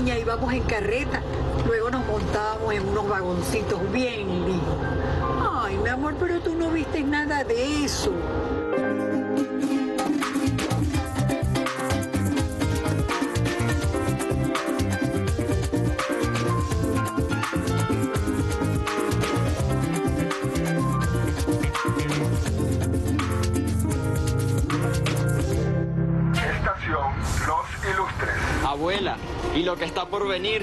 niña íbamos en carreta, luego nos montábamos en unos vagoncitos bien lindos. Ay, mi amor, pero tú no viste nada de eso. Los Ilustres. Abuela, ¿y lo que está por venir?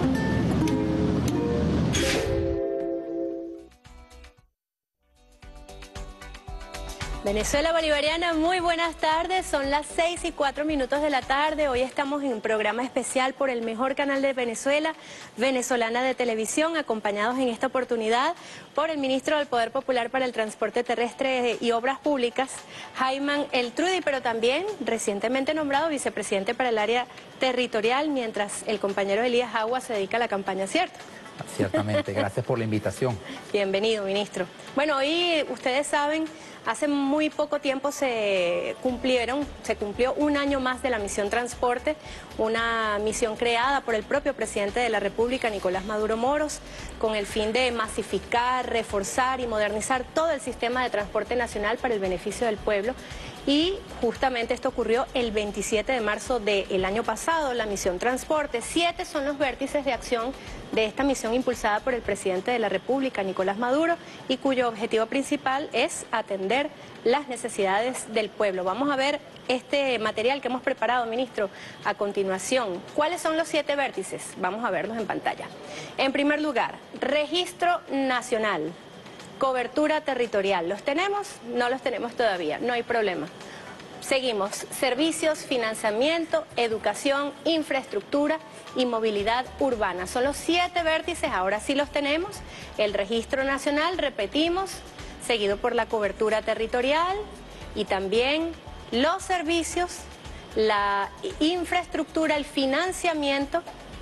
Venezuela Bolivariana, muy buenas tardes, son las 6:04 de la tarde, hoy estamos en un programa especial por el mejor canal de Venezuela, Venezolana de Televisión, acompañados en esta oportunidad por el ministro del Poder Popular para el Transporte Terrestre y Obras Públicas, Jaiman El Trudy, pero también recientemente nombrado vicepresidente para el área territorial, mientras el compañero Elías Agua se dedica a la campaña, ¿cierto? Ciertamente, gracias por la invitación. Bienvenido, ministro. Bueno, hoy ustedes saben, hace muy poco tiempo se cumplió un año más de la misión Transporte, una misión creada por el propio presidente de la República, Nicolás Maduro Moros, con el fin de masificar, reforzar y modernizar todo el sistema de transporte nacional para el beneficio del pueblo. Y justamente esto ocurrió el 27 de marzo del año pasado, la misión Transporte. 7 son los vértices de acción de esta misión impulsada por el presidente de la República, Nicolás Maduro, y cuyo objetivo principal es atender las necesidades del pueblo. Vamos a ver este material que hemos preparado, ministro, a continuación. ¿Cuáles son los 7 vértices? Vamos a verlos en pantalla. En primer lugar, registro nacional. Cobertura territorial. ¿Los tenemos? No los tenemos todavía, no hay problema. Seguimos. Servicios, financiamiento, educación, infraestructura y movilidad urbana. Son los 7 vértices, ahora sí los tenemos. El registro nacional, repetimos, seguido por la cobertura territorial y también los servicios, la infraestructura, el financiamiento,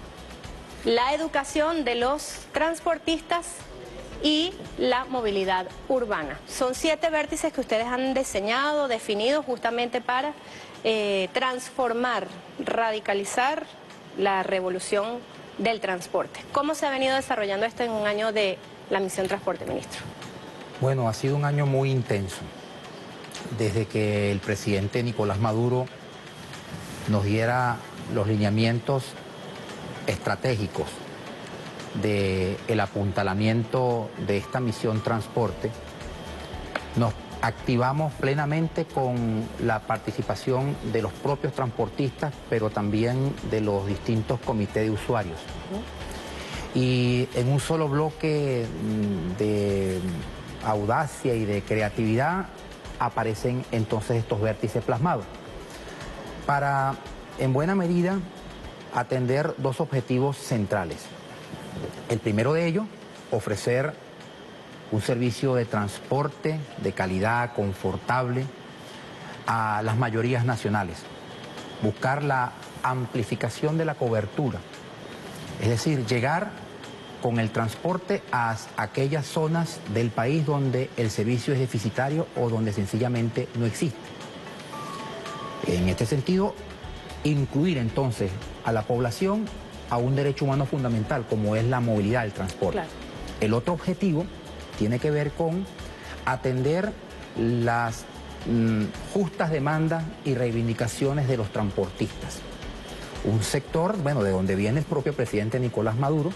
la educación de los transportistas y la movilidad urbana. Son 7 vértices que ustedes han diseñado, definido justamente para transformar, radicalizar la revolución del transporte. ¿Cómo se ha venido desarrollando esto en un año de la misión Transporte, ministro? Bueno, ha sido un año muy intenso. Desde que el presidente Nicolás Maduro nos diera los lineamientos estratégicos del apuntalamiento de esta misión Transporte, nos activamos plenamente con la participación de los propios transportistas, pero también de los distintos comités de usuarios. Y en un solo bloque de audacia y de creatividad aparecen entonces estos vértices plasmados para, en buena medida, atender 2 objetivos centrales. El primero de ellos, ofrecer un servicio de transporte de calidad, confortable, a las mayorías nacionales. Buscar la amplificación de la cobertura, es decir, llegar con el transporte a aquellas zonas del país donde el servicio es deficitario o donde sencillamente no existe. En este sentido, incluir entonces a la población a un derecho humano fundamental como es la movilidad del transporte. Claro. El otro objetivo tiene que ver con atender las justas demandas y reivindicaciones de los transportistas. Un sector, bueno, de donde viene el propio presidente Nicolás Maduro,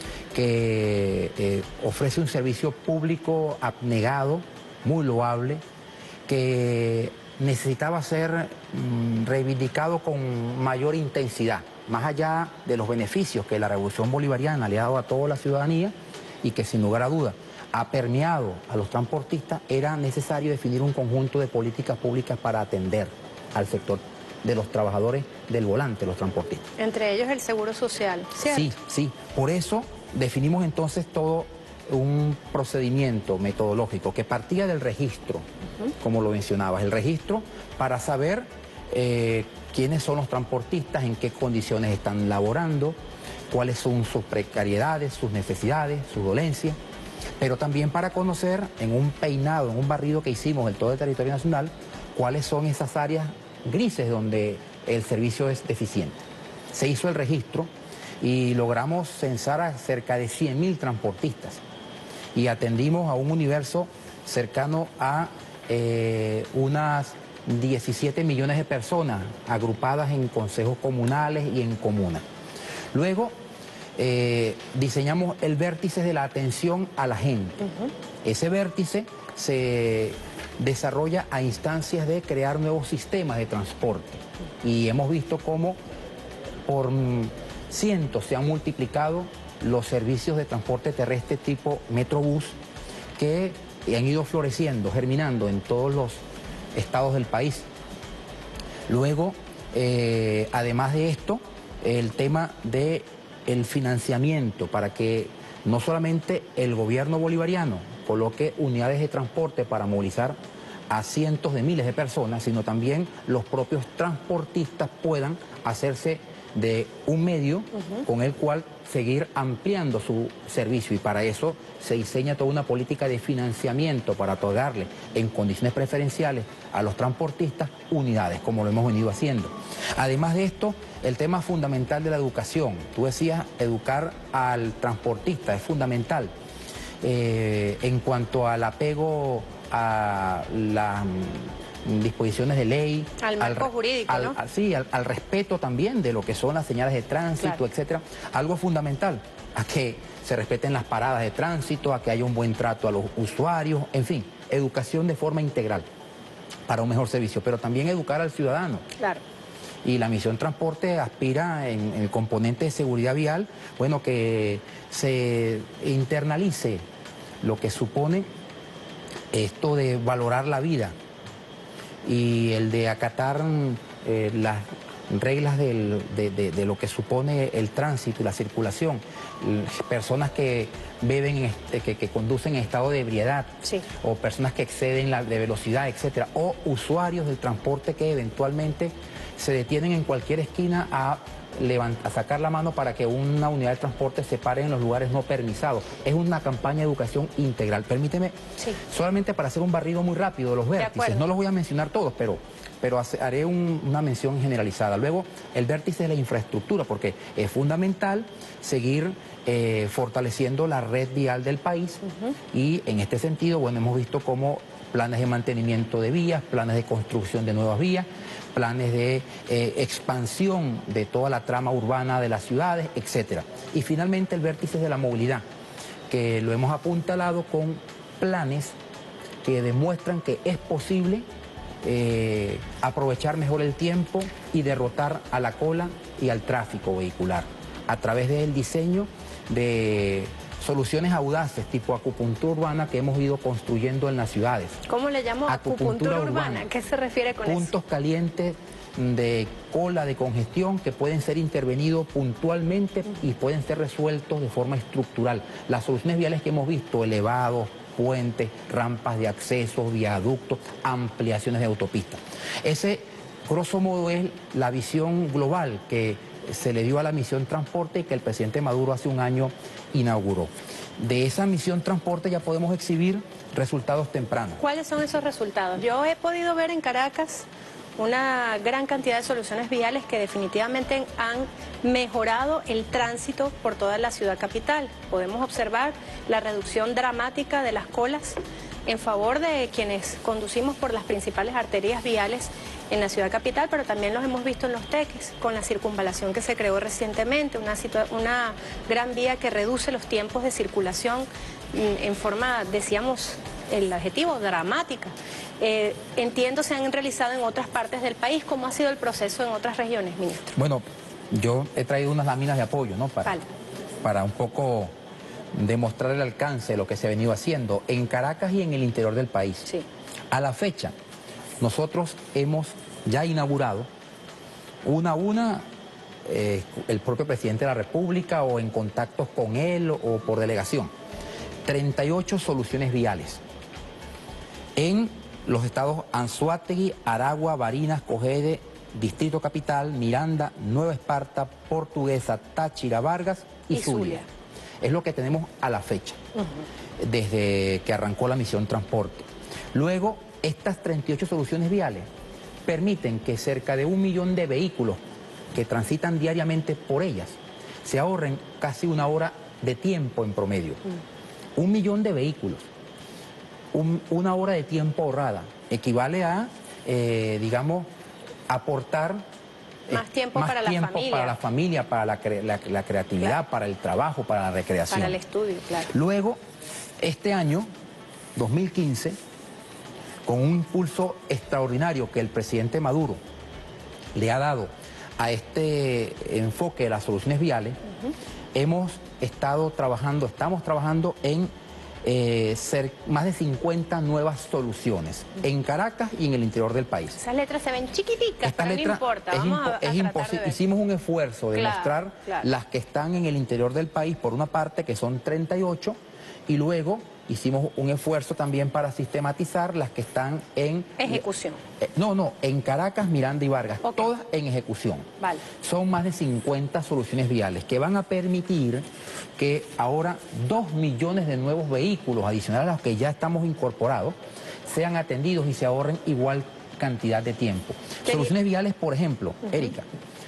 que ofrece un servicio público abnegado, muy loable, que necesitaba ser reivindicado con mayor intensidad, más allá de los beneficios que la revolución bolivariana le ha dado a toda la ciudadanía y que sin lugar a duda ha permeado a los transportistas. Era necesario definir un conjunto de políticas públicas para atender al sector de los trabajadores del volante, los transportistas. Entre ellos el seguro social, ¿cierto? Sí, sí. Por eso definimos entonces todo un procedimiento metodológico que partía del registro, como lo mencionabas, el registro para saber quiénes son los transportistas, en qué condiciones están laborando, cuáles son sus precariedades, sus necesidades, sus dolencias, pero también para conocer en un peinado, en un barrido que hicimos en todo el territorio nacional, cuáles son esas áreas grises donde el servicio es deficiente. Se hizo el registro y logramos censar a cerca de 100.000 transportistas y atendimos a un universo cercano a unas 17 millones de personas agrupadas en consejos comunales y en comunas. Luego diseñamos el vértice de la atención a la gente. Ese vértice se desarrolla a instancias de crear nuevos sistemas de transporte y hemos visto cómo por cientos se han multiplicado los servicios de transporte terrestre tipo Metrobús que han ido floreciendo, germinando en todos los estados del país. Luego, además de esto, el tema del financiamiento para que no solamente el gobierno bolivariano coloque unidades de transporte para movilizar a cientos de miles de personas, sino también los propios transportistas puedan hacerse de un medio con el cual seguir ampliando su servicio, y para eso se diseña toda una política de financiamiento para otorgarle en condiciones preferenciales a los transportistas unidades, como lo hemos venido haciendo. Además de esto, el tema fundamental de la educación. Tú decías, educar al transportista es fundamental en cuanto al apego a las disposiciones de ley, al marco jurídico, ¿no? Sí, al respeto también de lo que son las señales de tránsito, claro, etcétera. Algo fundamental, a que se respeten las paradas de tránsito, a que haya un buen trato a los usuarios, en fin, educación de forma integral para un mejor servicio, pero también educar al ciudadano. Claro. Y la Misión Transporte aspira en el componente de seguridad vial, bueno, que se internalice lo que supone esto de valorar la vida y el de acatar las reglas de lo que supone el tránsito y la circulación. Personas que beben, que conducen en estado de ebriedad, sí, o personas que exceden de velocidad, etcétera, o usuarios del transporte que eventualmente se detienen en cualquier esquina a sacar la mano para que una unidad de transporte se pare en los lugares no permisados. Es una campaña de educación integral. Permíteme, sí, solamente para hacer un barrido muy rápido de los vértices, no los voy a mencionar todos, pero haré una mención generalizada. Luego, el vértice de la infraestructura, porque es fundamental seguir fortaleciendo la red vial del país, y en este sentido, bueno, hemos visto cómo planes de mantenimiento de vías, planes de construcción de nuevas vías, planes de expansión de toda la trama urbana de las ciudades, etcétera. Y finalmente el vértice de la movilidad, que lo hemos apuntalado con planes que demuestran que es posible aprovechar mejor el tiempo y derrotar a la cola y al tráfico vehicular a través del diseño de soluciones audaces tipo acupuntura urbana que hemos ido construyendo en las ciudades. ¿Cómo le llamo acupuntura urbana? ¿Qué se refiere con eso? Puntos calientes de cola, de congestión, que pueden ser intervenidos puntualmente y pueden ser resueltos de forma estructural. Las soluciones viales que hemos visto, elevados, puentes, rampas de acceso, viaductos, ampliaciones de autopistas. Ese, grosso modo, es la visión global que se le dio a la Misión Transporte y que el presidente Maduro hace un año inauguró. De esa Misión Transporte ya podemos exhibir resultados tempranos. ¿Cuáles son esos resultados? Yo he podido ver en Caracas una gran cantidad de soluciones viales que definitivamente han mejorado el tránsito por toda la ciudad capital. Podemos observar la reducción dramática de las colas en favor de quienes conducimos por las principales arterias viales en la ciudad capital, pero también los hemos visto en los teques, con la circunvalación que se creó recientemente, una gran vía que reduce los tiempos de circulación en forma, decíamos, el adjetivo, dramática. Entiendo se han realizado en otras partes del país. ¿Cómo ha sido el proceso en otras regiones, ministro? Bueno, yo he traído unas láminas de apoyo, ¿no? Para un poco demostrar el alcance de lo que se ha venido haciendo en Caracas y en el interior del país. Sí. A la fecha, nosotros hemos ya inaugurado el propio presidente de la República o en contactos con él o por delegación, 38 soluciones viales en los estados Anzoátegui, Aragua, Barinas, Cogede, Distrito Capital, Miranda, Nueva Esparta, Portuguesa, Táchira, Vargas y Zulia. Es lo que tenemos a la fecha, desde que arrancó la Misión Transporte. Luego, estas 38 soluciones viales permiten que cerca de 1 millón de vehículos que transitan diariamente por ellas se ahorren casi 1 hora de tiempo en promedio. 1 millón de vehículos, 1 hora de tiempo ahorrada, equivale a, digamos, aportar más tiempo para la familia, para la creatividad, claro, para el trabajo, para la recreación. Para el estudio, claro. Luego, este año, 2015, con un impulso extraordinario que el presidente Maduro le ha dado a este enfoque de las soluciones viales, estamos trabajando en más de 50 nuevas soluciones en Caracas y en el interior del país. Esas letras se ven chiquiticas, pero no importa, Hicimos un esfuerzo de mostrar las que están en el interior del país, por una parte, que son 38, y luego hicimos un esfuerzo también para sistematizar las que están en... ejecución. En Caracas, Miranda y Vargas, todas en ejecución. Vale. Son más de 50 soluciones viales que van a permitir que ahora 2 millones de nuevos vehículos adicionales a los que ya estamos incorporados sean atendidos y se ahorren igual cantidad de tiempo. Soluciones viales, por ejemplo, Erika,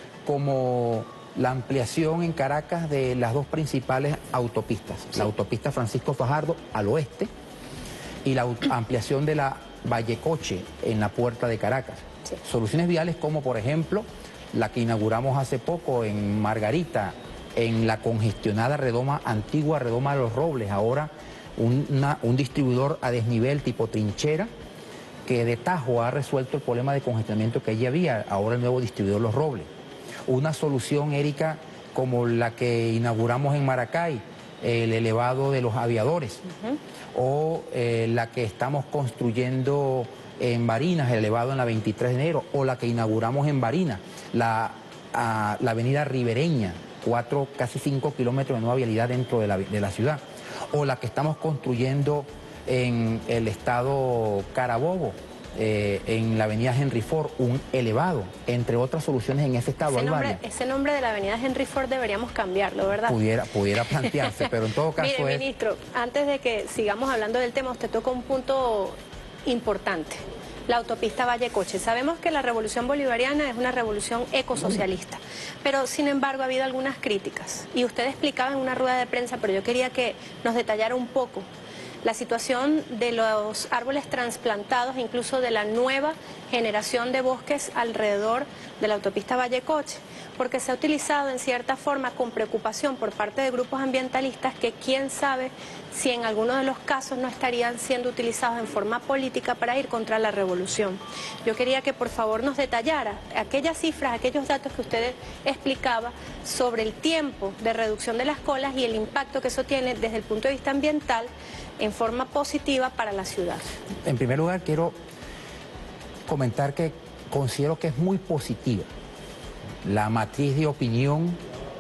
como la ampliación en Caracas de las 2 principales autopistas, la autopista Francisco Fajardo al oeste y la ampliación de la Vallecoche en la puerta de Caracas. Sí. Soluciones viales como, por ejemplo, la que inauguramos hace poco en Margarita, en la congestionada antigua Redoma de los Robles, ahora un distribuidor a desnivel tipo trinchera, que de tajo ha resuelto el problema de congestionamiento que allí había, ahora el nuevo distribuidor Los Robles. Una solución, Erika, como la que inauguramos en Maracay, el elevado de los aviadores, o la que estamos construyendo en Barinas, el elevado en la 23 de enero, o la que inauguramos en Barinas, la avenida Ribereña, casi 5 kilómetros de nueva vialidad dentro de la ciudad, o la que estamos construyendo en el estado Carabobo, en la avenida Henry Ford, un elevado, entre otras soluciones en ese estado. Ese nombre de la avenida Henry Ford deberíamos cambiarlo, ¿verdad? Pudiera plantearse, pero en todo caso Mire, ministro, antes de que sigamos hablando del tema, usted toca un punto importante, la autopista Vallecoche. Sabemos que la revolución bolivariana es una revolución ecosocialista, pero sin embargo ha habido algunas críticas, y usted explicaba en una rueda de prensa, pero yo quería que nos detallara un poco la situación de los árboles trasplantados, incluso de la nueva generación de bosques alrededor de la autopista Vallecoche, porque se ha utilizado en cierta forma con preocupación por parte de grupos ambientalistas que quién sabe si en algunos de los casos no estarían siendo utilizados en forma política para ir contra la revolución. Yo quería que por favor nos detallara aquellas cifras, aquellos datos que usted explicaba sobre el tiempo de reducción de las colas y el impacto que eso tiene desde el punto de vista ambiental en forma positiva para la ciudad. En primer lugar, quiero comentar que considero que es muy positiva la matriz de opinión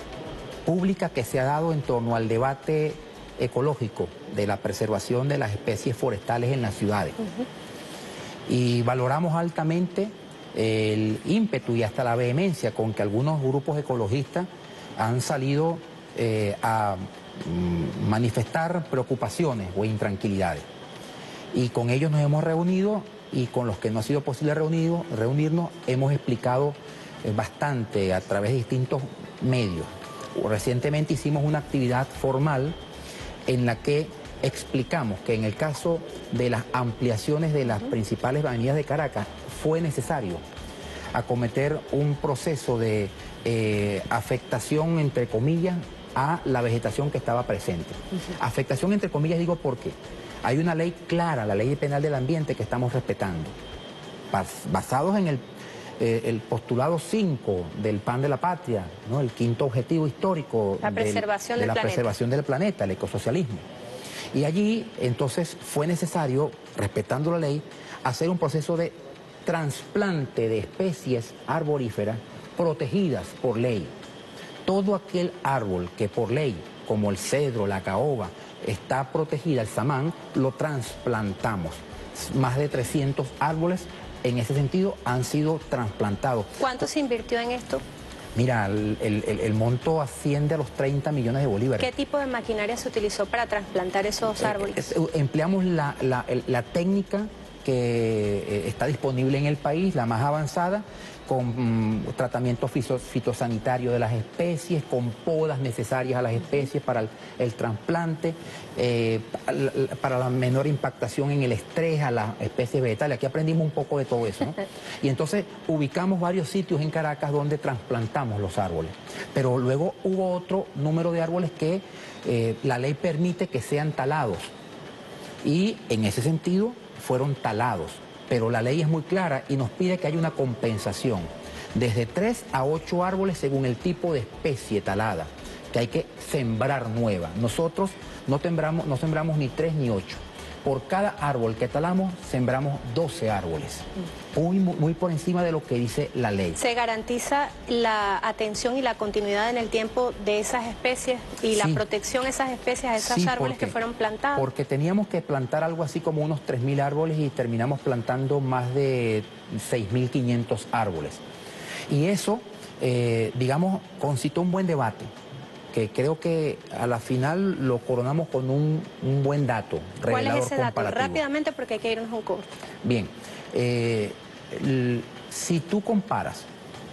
pública que se ha dado en torno al debate ecológico de la preservación de las especies forestales en las ciudades. Y valoramos altamente el ímpetu y hasta la vehemencia con que algunos grupos ecologistas han salido a manifestar preocupaciones o intranquilidades. Y con ellos nos hemos reunido, y con los que no ha sido posible reunirnos hemos explicado bastante a través de distintos medios. Recientemente hicimos una actividad formal en la que explicamos que en el caso de las ampliaciones de las principales avenidas de Caracas fue necesario acometer un proceso de afectación, entre comillas, a la vegetación que estaba presente. Afectación entre comillas digo porque hay una ley clara, la Ley Penal del Ambiente, que estamos respetando, basados en el postulado 5 del Plan de la Patria, ¿no? El quinto objetivo histórico la preservación de la preservación del planeta, el ecosocialismo. Y allí entonces fue necesario, respetando la ley, hacer un proceso de trasplante de especies arboríferas protegidas por ley. Todo aquel árbol que por ley, como el cedro, la caoba, está protegida, el samán, lo trasplantamos. Más de 300 árboles en ese sentido han sido trasplantados. ¿Cuánto se invirtió en esto? Mira, el monto asciende a los 30 millones de bolívares. ¿Qué tipo de maquinaria se utilizó para trasplantar esos árboles? Empleamos la técnica que está disponible en el país, la más avanzada, con tratamiento fitosanitario de las especies, con podas necesarias a las especies para el trasplante, para la menor impactación en el estrés a las especies vegetales. Aquí aprendimos un poco de todo eso, ¿no? Y entonces ubicamos varios sitios en Caracas donde trasplantamos los árboles. Pero luego hubo otro número de árboles que la ley permite que sean talados. Y en ese sentido fueron talados. Pero la ley es muy clara y nos pide que haya una compensación desde 3 a 8 árboles según el tipo de especie talada, que hay que sembrar nueva. Nosotros no sembramos ni 3 ni 8. Por cada árbol que talamos, sembramos 12 árboles, muy por encima de lo que dice la ley. ¿Se garantiza la atención y la continuidad en el tiempo de esas especies y la protección de esas especies, de esos árboles que fueron plantados? Porque teníamos que plantar algo así como unos 3.000 árboles y terminamos plantando más de 6.500 árboles. Y eso, digamos, concitó un buen debate, que creo que a la final lo coronamos con un buen dato, ¿Cuál revelador, es ese dato? comparativo. Rápidamente, porque hay que irnos a un corte. Bien, si tú comparas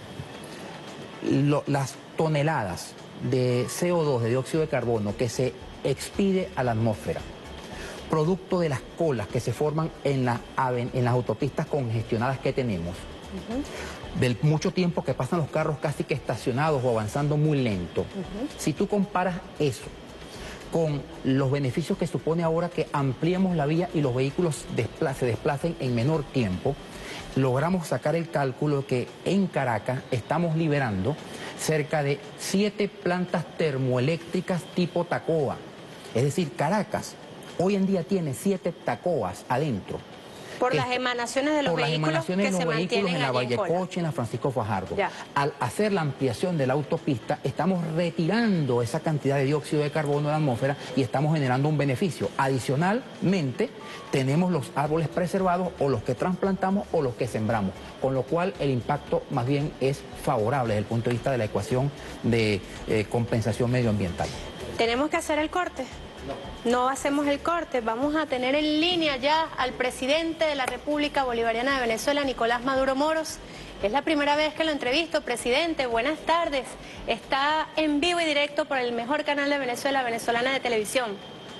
las toneladas de CO2, de dióxido de carbono, que se expide a la atmósfera, producto de las colas que se forman en las autopistas congestionadas que tenemos, del mucho tiempo que pasan los carros casi que estacionados o avanzando muy lento. Si tú comparas eso con los beneficios que supone ahora que ampliamos la vía y los vehículos se desplacen en menor tiempo, logramos sacar el cálculo que en Caracas estamos liberando cerca de 7 plantas termoeléctricas tipo Tacoa. Es decir, Caracas hoy en día tiene 7 Tacoas adentro. Por las emanaciones de los vehículos que se mantienen en la allí en Vallecoche, en la Francisco Fajardo. Ya. Al hacer la ampliación de la autopista, estamos retirando esa cantidad de dióxido de carbono de la atmósfera y estamos generando un beneficio. Adicionalmente, tenemos los árboles preservados o los que trasplantamos o los que sembramos, con lo cual el impacto más bien es favorable desde el punto de vista de la ecuación de compensación medioambiental. ¿Tenemos que hacer el corte? No hacemos el corte. Vamos a tener en línea ya al presidente de la República Bolivariana de Venezuela, Nicolás Maduro Moros. Es la primera vez que lo entrevisto. Presidente, buenas tardes. Está en vivo y directo por el mejor canal de Venezuela, Venezolana de Televisión.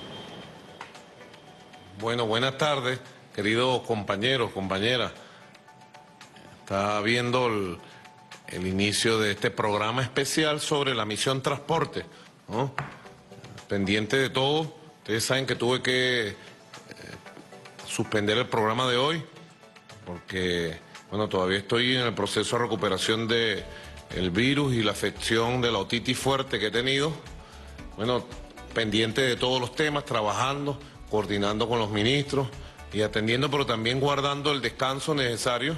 Bueno, buenas tardes, queridos compañeros, compañeras. Está viendo el inicio de este programa especial sobre la misión transporte, ¿no? Pendiente de todo. Ustedes saben que tuve que suspender el programa de hoy porque, bueno, todavía estoy en el proceso de recuperación del virus y la afección de la otitis fuerte que he tenido. Bueno, pendiente de todos los temas, trabajando, coordinando con los ministros y atendiendo, pero también guardando el descanso necesario.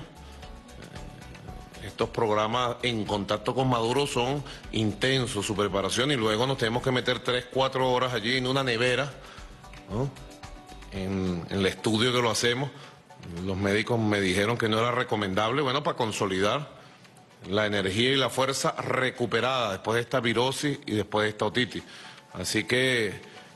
Estos programas en contacto con Maduro son intensos, su preparación, y luego nos tenemos que meter 3, 4 horas allí en una nevera, ¿no? En el estudio que lo hacemos. Los médicos me dijeron que no era recomendable, bueno, para consolidar la energía y la fuerza recuperada después de esta virosis y después de esta otitis. Así que,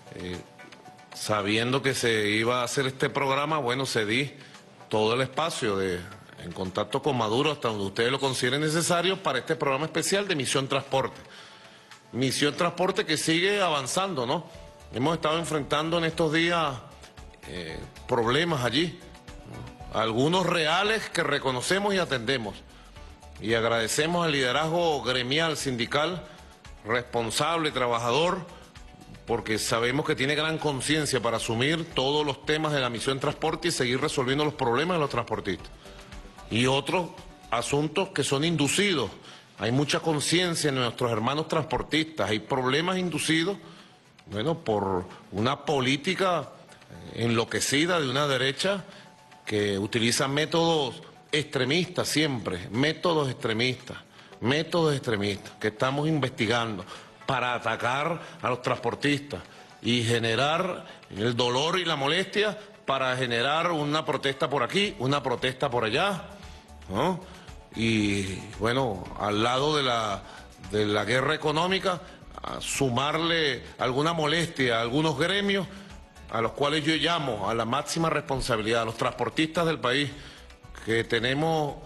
sabiendo que se iba a hacer este programa, bueno, cedí todo el espacio en contacto con Maduro hasta donde ustedes lo consideren necesario para este programa especial de Misión Transporte. Misión Transporte que sigue avanzando, ¿no? Hemos estado enfrentando en estos días problemas allí, ¿no? Algunos reales que reconocemos y atendemos. Y agradecemos al liderazgo gremial, sindical, responsable, trabajador, porque sabemos que tiene gran conciencia para asumir todos los temas de la Misión Transporte y seguir resolviendo los problemas de los transportistas. Y otros asuntos que son inducidos. Hay mucha conciencia en nuestros hermanos transportistas, hay problemas inducidos, bueno, por una política enloquecida de una derecha que utiliza métodos extremistas siempre, métodos extremistas, que estamos investigando para atacar a los transportistas y generar el dolor y la molestia para generar una protesta por aquí, una protesta por allá, ¿no? Y bueno, al lado de la guerra económica, a sumarle alguna molestia a algunos gremios, a los cuales yo llamo a la máxima responsabilidad, a los transportistas del país, que tenemos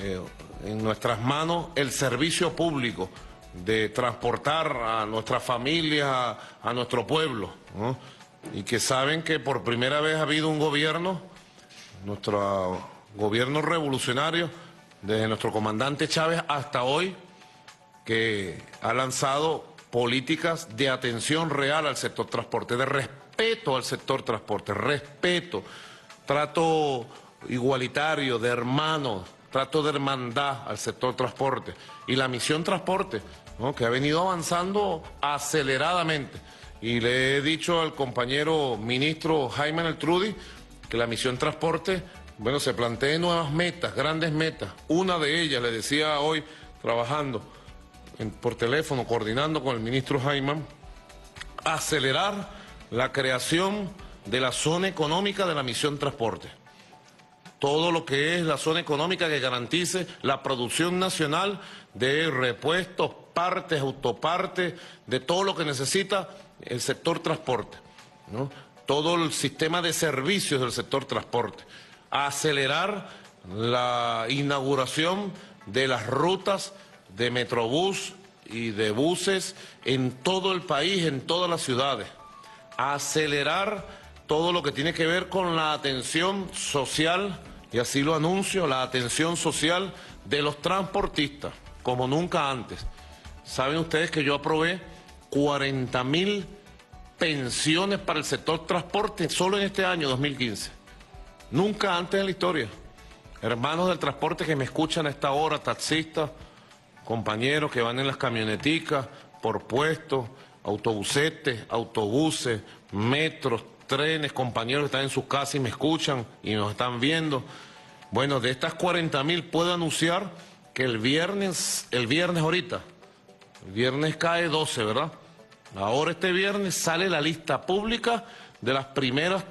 en nuestras manos el servicio público de transportar a nuestras familias, a nuestro pueblo, ¿no? Y que saben que por primera vez ha habido un gobierno, nuestro gobierno revolucionario, desde nuestro comandante Chávez hasta hoy, que ha lanzado políticas de atención real al sector transporte, de respeto al sector transporte, respeto, trato igualitario, de hermanos, trato de hermandad al sector transporte. Y la misión transporte, ¿no?, que ha venido avanzando aceleradamente. Y le he dicho al compañero ministro Jaime Neltrudi que la misión transporte, bueno, se plantea nuevas metas, grandes metas. Una de ellas, le decía hoy, trabajando por teléfono, coordinando con el ministro Jaime, acelerar la creación de la zona económica de la misión transporte. Todo lo que es la zona económica que garantice la producción nacional de repuestos, partes, autopartes, de todo lo que necesita el sector transporte, ¿no? Todo el sistema de servicios del sector transporte. Acelerar la inauguración de las rutas de Metrobús y de buses en todo el país, en todas las ciudades. Acelerar todo lo que tiene que ver con la atención social, y así lo anuncio, la atención social de los transportistas, como nunca antes. Saben ustedes que yo aprobé 40.000 pensiones para el sector transporte solo en este año 2015. Nunca antes en la historia. Hermanos del transporte que me escuchan a esta hora, taxistas, compañeros que van en las camioneticas, por puestos, autobusetes, autobuses, metros, trenes, compañeros que están en sus casas y me escuchan y nos están viendo. Bueno, de estas 40.000 puedo anunciar que el viernes ahorita, el viernes cae 12, ¿verdad? Ahora este viernes sale la lista pública de las primeras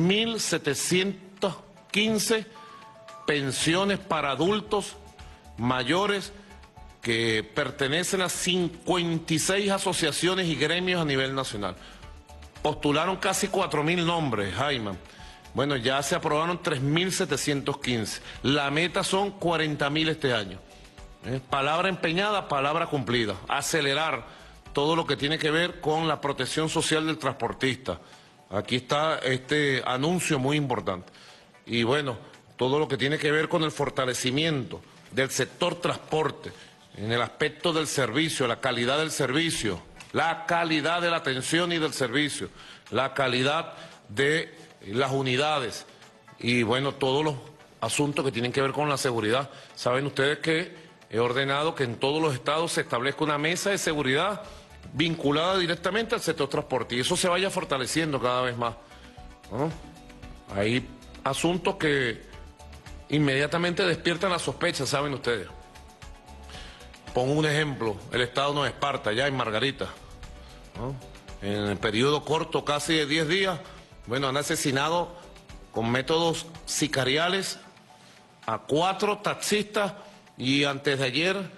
3.715 pensiones para adultos mayores que pertenecen a 56 asociaciones y gremios a nivel nacional. Postularon casi 4.000 nombres, Jaime. Bueno, ya se aprobaron 3.715. La meta son 40.000 este año. Palabra empeñada, palabra cumplida. Acelerar todo lo que tiene que ver con la protección social del transportista. Aquí está este anuncio muy importante. Y bueno, todo lo que tiene que ver con el fortalecimiento del sector transporte, en el aspecto del servicio, la calidad del servicio, la calidad de la atención y del servicio, la calidad de las unidades y bueno, todos los asuntos que tienen que ver con la seguridad. Saben ustedes que he ordenado que en todos los estados se establezca una mesa de seguridad vinculada directamente al sector transporte y eso se vaya fortaleciendo cada vez más, ¿no? Hay asuntos que inmediatamente despiertan la sospecha, saben ustedes. Pongo un ejemplo, el estado Nueva Esparta, allá en Margarita, ¿no? En el periodo corto, casi de 10 días, bueno, han asesinado con métodos sicariales a 4 taxistas y antes de ayer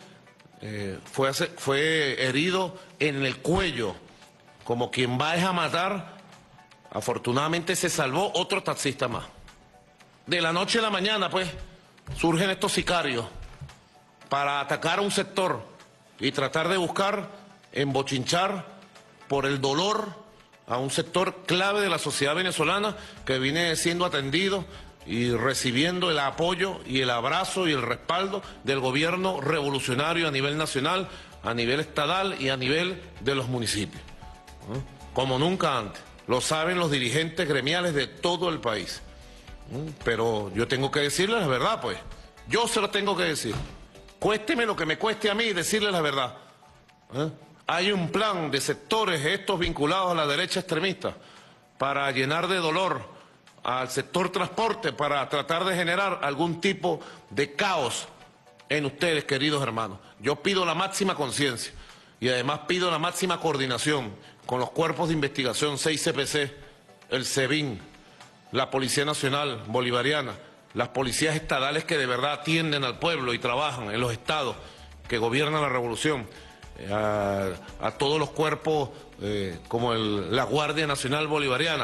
fue herido en el cuello, como quien va a matar. Afortunadamente se salvó otro taxista más. De la noche a la mañana, pues, surgen estos sicarios para atacar a un sector y tratar de buscar embochinchar por el dolor a un sector clave de la sociedad venezolana que viene siendo atendido y recibiendo el apoyo y el abrazo y el respaldo del gobierno revolucionario a nivel nacional, a nivel estatal y a nivel de los municipios, ¿no? Como nunca antes. Lo saben los dirigentes gremiales de todo el país. Pero yo tengo que decirles la verdad, pues. Yo se lo tengo que decir. Cuésteme lo que me cueste a mí decirles la verdad. Hay un plan de sectores, estos vinculados a la derecha extremista, para llenar de dolor al sector transporte, para tratar de generar algún tipo de caos en ustedes, queridos hermanos. Yo pido la máxima conciencia y además pido la máxima coordinación con los cuerpos de investigación 6CPC, el SEBIN, la Policía Nacional Bolivariana, las policías estatales que de verdad atienden al pueblo y trabajan en los estados que gobiernan la revolución, a todos los cuerpos como la Guardia Nacional Bolivariana,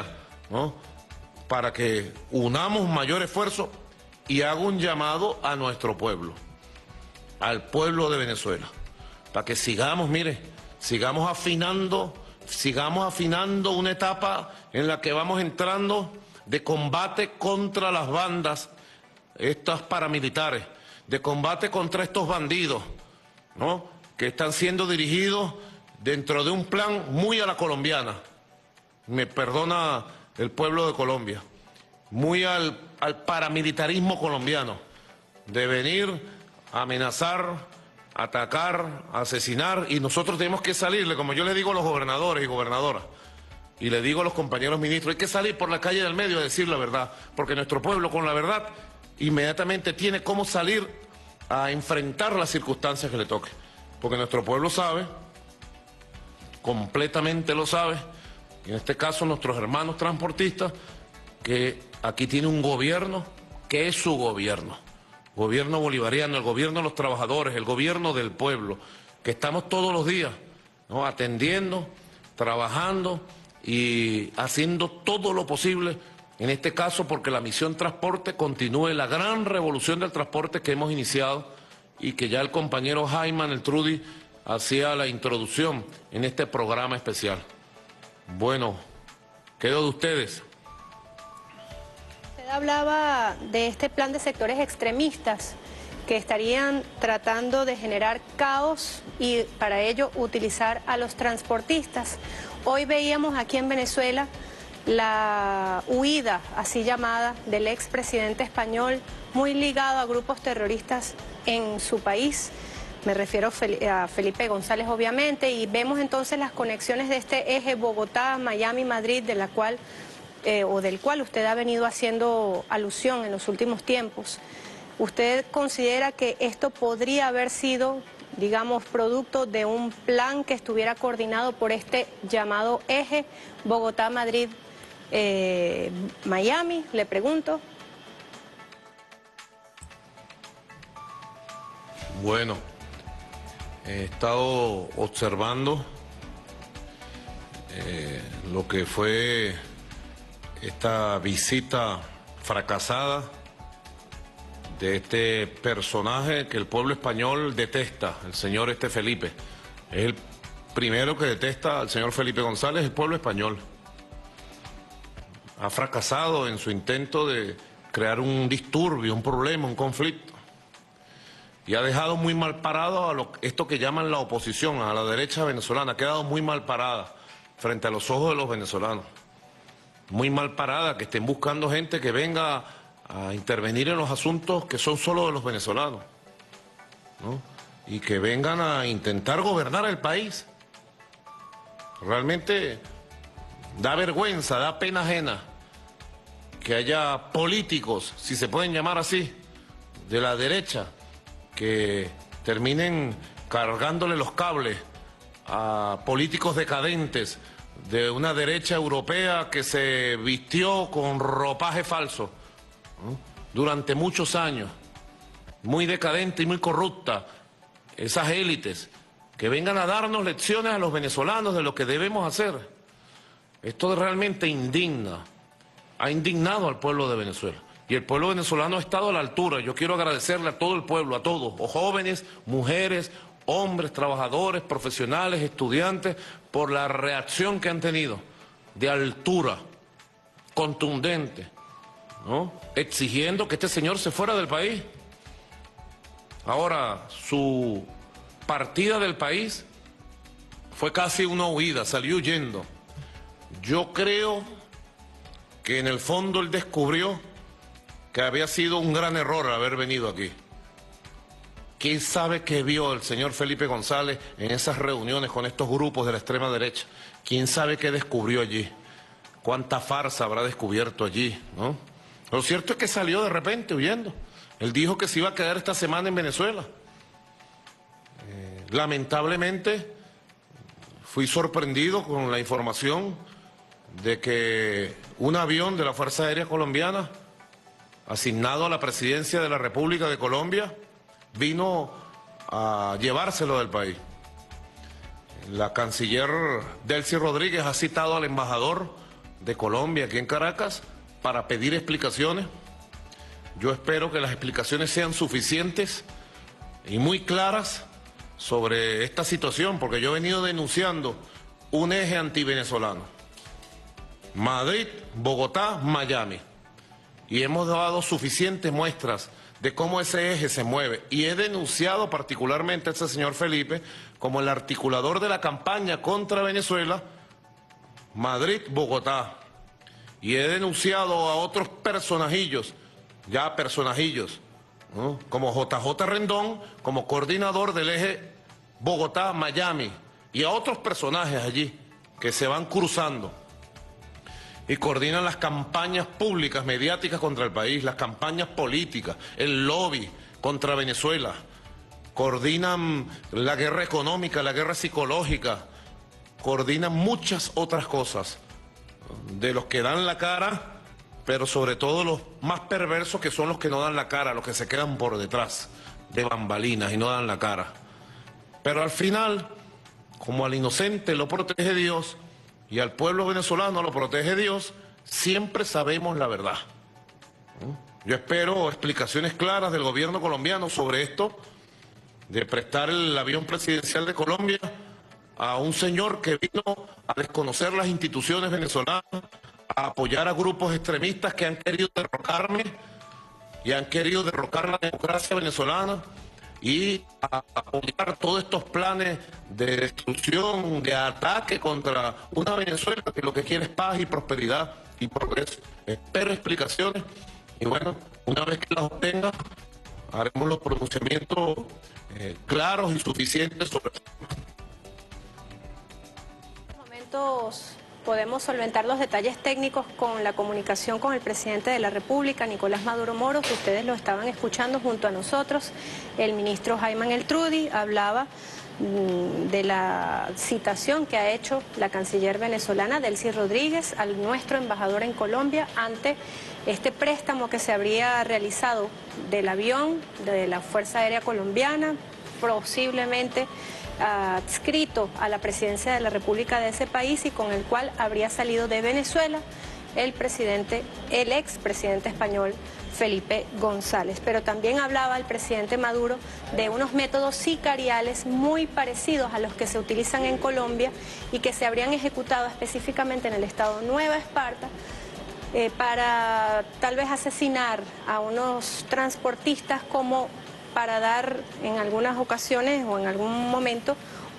¿no? Para que unamos mayor esfuerzo y hago un llamado a nuestro pueblo, al pueblo de Venezuela, para que sigamos, mire, sigamos afinando una etapa en la que vamos entrando de combate contra las bandas, estas paramilitares, de combate contra estos bandidos, ¿no? Que están siendo dirigidos dentro de un plan muy a la colombiana, me perdona el pueblo de Colombia, muy al paramilitarismo colombiano, de venir a amenazar, atacar, asesinar, y nosotros tenemos que salirle, como yo le digo a los gobernadores y gobernadoras, y le digo a los compañeros ministros, hay que salir por la calle del medio a decir la verdad, porque nuestro pueblo con la verdad inmediatamente tiene cómo salir a enfrentar las circunstancias que le toque, porque nuestro pueblo sabe, completamente lo sabe, y en este caso nuestros hermanos transportistas, que aquí tiene un gobierno que es su gobierno bolivariano, el gobierno de los trabajadores, el gobierno del pueblo, que estamos todos los días, ¿no? Atendiendo, trabajando y haciendo todo lo posible, en este caso porque la misión transporte continúe la gran revolución del transporte que hemos iniciado y que ya el compañero Jaime, el Trudy, hacía la introducción en este programa especial. Bueno, quedo de ustedes. Usted hablaba de este plan de sectores extremistas que estarían tratando de generar caos y para ello utilizar a los transportistas. Hoy veíamos aquí en Venezuela la huida, así llamada, del expresidente español, muy ligado a grupos terroristas en su país. Me refiero a Felipe González, obviamente, y vemos entonces las conexiones de este eje Bogotá, Miami, Madrid, de la cual, del cual usted ha venido haciendo alusión en los últimos tiempos. ¿Usted considera que esto podría haber sido, digamos, producto de un plan que estuviera coordinado por este llamado eje Bogotá-Madrid, Miami? Le pregunto. Bueno, he estado observando lo que fue esta visita fracasada de este personaje que el pueblo español detesta, el señor Felipe. Es el primero que detesta al señor Felipe González, el pueblo español. Ha fracasado en su intento de crear un disturbio, un problema, un conflicto. Y ha dejado muy mal parado a esto que llaman la oposición, a la derecha venezolana. Ha quedado muy mal parada frente a los ojos de los venezolanos. Muy mal parada, que estén buscando gente que venga a intervenir en los asuntos que son solo de los venezolanos, ¿no? Y que vengan a intentar gobernar el país. Realmente da vergüenza, da pena ajena que haya políticos, si se pueden llamar así, de la derecha, que terminen cargándole los cables a políticos decadentes de una derecha europea que se vistió con ropaje falso, ¿no? Durante muchos años, muy decadente y muy corrupta, esas élites que vengan a darnos lecciones a los venezolanos de lo que debemos hacer. Esto realmente indigna, ha indignado al pueblo de Venezuela. Y el pueblo venezolano ha estado a la altura. Yo quiero agradecerle a todo el pueblo, a todos, jóvenes, mujeres, hombres, trabajadores, profesionales, estudiantes, por la reacción que han tenido, de altura, contundente, ¿no? Exigiendo que este señor se fuera del país. Ahora, su partida del país fue casi una huida, salió huyendo. Yo creo que en el fondo él descubrió que había sido un gran error haber venido aquí. ¿Quién sabe qué vio el señor Felipe González en esas reuniones con estos grupos de la extrema derecha? ¿Quién sabe qué descubrió allí? ¿Cuánta farsa habrá descubierto allí, ¿no? Lo cierto es que salió de repente huyendo. Él dijo que se iba a quedar esta semana en Venezuela. Lamentablemente fui sorprendido con la información de que un avión de la Fuerza Aérea Colombiana, asignado a la presidencia de la República de Colombia, vino a llevárselo del país. La canciller Delcy Rodríguez ha citado al embajador de Colombia aquí en Caracas para pedir explicaciones. Yo espero que las explicaciones sean suficientes y muy claras sobre esta situación, porque yo he venido denunciando un eje antivenezolano. Madrid, Bogotá, Miami. Y hemos dado suficientes muestras de cómo ese eje se mueve. Y he denunciado particularmente a ese señor Felipe como el articulador de la campaña contra Venezuela, Madrid, Bogotá. Y he denunciado a otros personajillos, ¿no? Como JJ Rendón, como coordinador del eje Bogotá-Miami, y a otros personajes allí que se van cruzando y coordinan las campañas públicas, mediáticas contra el país, las campañas políticas, el lobby contra Venezuela, coordinan la guerra económica, la guerra psicológica, coordinan muchas otras cosas, de los que dan la cara, pero sobre todo los más perversos, que son los que no dan la cara, los que se quedan por detrás de bambalinas y no dan la cara. Pero al final, como al inocente lo protege Dios y al pueblo venezolano lo protege Dios, siempre sabemos la verdad. Yo espero explicaciones claras del gobierno colombiano sobre esto, de prestar el avión presidencial de Colombia a un señor que vino a desconocer las instituciones venezolanas, a apoyar a grupos extremistas que han querido derrocarme y han querido derrocar la democracia venezolana, y a apoyar todos estos planes de destrucción, de ataque contra una Venezuela que lo que quiere es paz y prosperidad y progreso. Espero explicaciones y bueno, una vez que las obtenga, haremos los pronunciamientos claros y suficientes sobre eso. En estos momentos podemos solventar los detalles técnicos con la comunicación con el presidente de la República, Nicolás Maduro Moros, que ustedes lo estaban escuchando junto a nosotros. El ministro Ayman El-Trudy hablaba de la citación que ha hecho la canciller venezolana Delcy Rodríguez al nuestro embajador en Colombia ante este préstamo que se habría realizado del avión de la Fuerza Aérea Colombiana, posiblemente adscrito a la presidencia de la República de ese país, y con el cual habría salido de Venezuela el expresidente español Felipe González. Pero también hablaba el presidente Maduro de unos métodos sicariales muy parecidos a los que se utilizan en Colombia y que se habrían ejecutado específicamente en el estado Nueva Esparta para tal vez asesinar a unos transportistas, como para dar en algunas ocasiones o en algún momento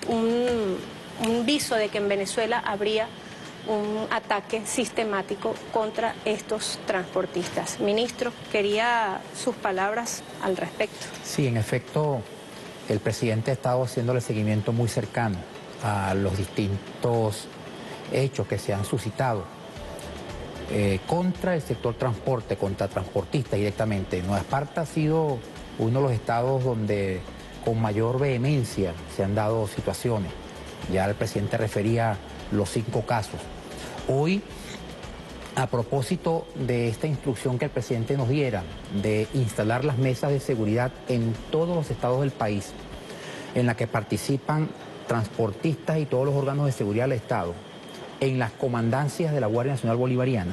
un viso de que en Venezuela habría un ataque sistemático contra estos transportistas. Ministro, quería sus palabras al respecto. Sí, en efecto, el presidente ha estado haciéndole seguimiento muy cercano a los distintos hechos que se han suscitado contra el sector transporte, contra transportistas directamente. Nueva Esparta ha sido uno de los estados donde con mayor vehemencia se han dado situaciones. Ya el presidente refería los 5 casos. Hoy, a propósito de esta instrucción que el presidente nos diera de instalar las mesas de seguridad en todos los estados del país, en la que participan transportistas y todos los órganos de seguridad del Estado, en las comandancias de la Guardia Nacional Bolivariana,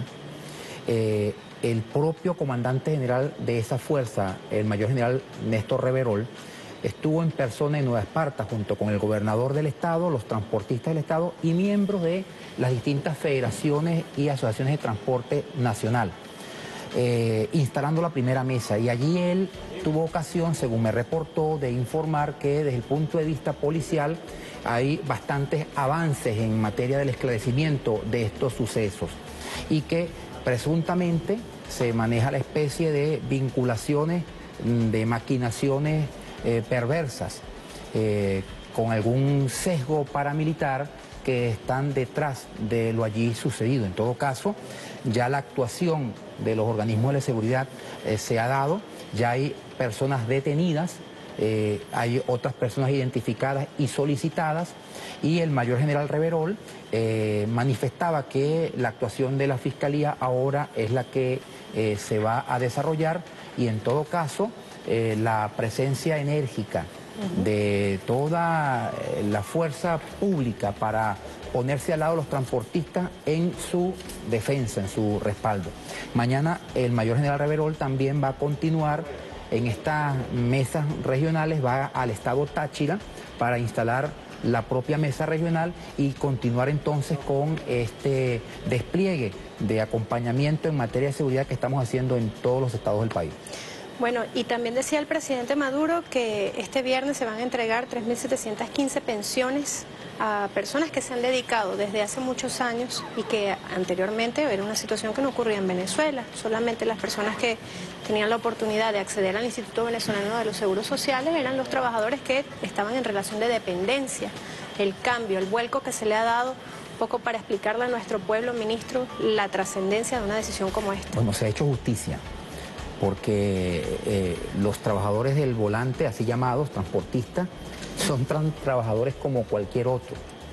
el propio comandante general de esa fuerza, el mayor general Néstor Reverol, estuvo en persona en Nueva Esparta junto con el gobernador del estado, los transportistas del estado y miembros de las distintas federaciones y asociaciones de transporte nacional, instalando la primera mesa. Y allí él tuvo ocasión, según me reportó, de informar que desde el punto de vista policial hay bastantes avances en materia del esclarecimiento de estos sucesos y que presuntamente se maneja la especie de vinculaciones, de maquinaciones perversas, con algún sesgo paramilitar que están detrás de lo allí sucedido. En todo caso, ya la actuación de los organismos de seguridad se ha dado, ya hay personas detenidas, hay otras personas identificadas y solicitadas, y el mayor general Reverol manifestaba que la actuación de la Fiscalía ahora es la que se va a desarrollar, y en todo caso la presencia enérgica de toda la fuerza pública para ponerse al lado de los transportistas en su defensa, en su respaldo. Mañana el mayor general Reverol también va a continuar en estas mesas regionales, va al estado Táchira para instalar la propia mesa regional y continuar entonces con este despliegue de acompañamiento en materia de seguridad que estamos haciendo en todos los estados del país. Bueno, y también decía el presidente Maduro que este viernes se van a entregar 3.715 pensiones a personas que se han dedicado desde hace muchos años y que anteriormente era una situación que no ocurría en Venezuela. Solamente las personas que tenían la oportunidad de acceder al Instituto Venezolano de los Seguros Sociales eran los trabajadores que estaban en relación de dependencia. El cambio, el vuelco que se le ha dado, un poco para explicarle a nuestro pueblo, ministro, la trascendencia de una decisión como esta. Bueno, se ha hecho justicia, porque los trabajadores del volante, así llamados, transportistas, son trabajadores como cualquier otro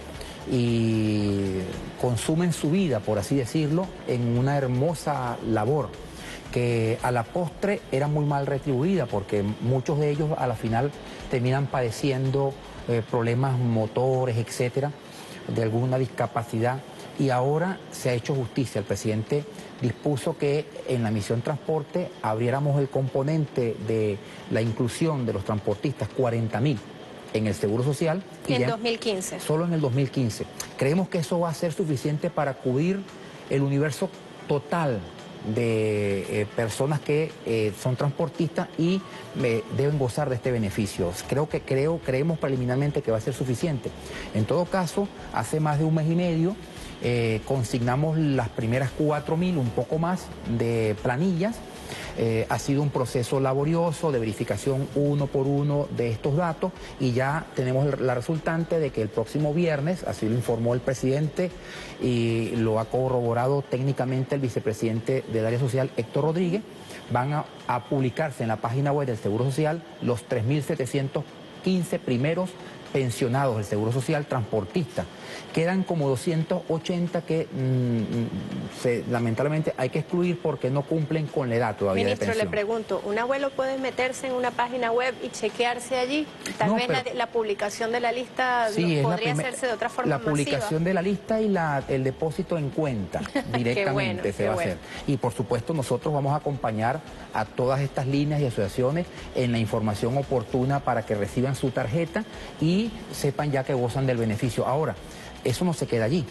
y consumen su vida, por así decirlo, en una hermosa labor que a la postre era muy mal retribuida, porque muchos de ellos a la final terminan padeciendo problemas motores, etcétera, de alguna discapacidad, y ahora se ha hecho justicia. El presidente dispuso que en la misión transporte abriéramos el componente de la inclusión de los transportistas, 40.000 en el Seguro Social. Y en 2015. Solo en el 2015. Creemos que eso va a ser suficiente para cubrir el universo total de personas que son transportistas y deben gozar de este beneficio. Creemos preliminarmente que va a ser suficiente. En todo caso, hace más de un mes y medio consignamos las primeras 4.000, un poco más, de planillas. Ha sido un proceso laborioso de verificación uno por uno de estos datos y ya tenemos la resultante de que el próximo viernes, así lo informó el presidente y lo ha corroborado técnicamente el vicepresidente del área social, Héctor Rodríguez, van a publicarse en la página web del Seguro Social los 3.715 primeros pensionados del Seguro Social transportistas. Quedan como 280 que lamentablemente hay que excluir porque no cumplen con la edad todavía. Ministro, de pensión. le pregunto, ¿un abuelo puede meterse en una página web y chequearse allí? Tal vez la publicación de la lista sí, podría hacerse de otra forma la masiva. publicación de la lista y el depósito en cuenta directamente se va a hacer. Y por supuesto nosotros vamos a acompañar a todas estas líneas y asociaciones en la información oportuna para que reciban su tarjeta y sepan ya que gozan del beneficio. Ahora, eso no se queda allí.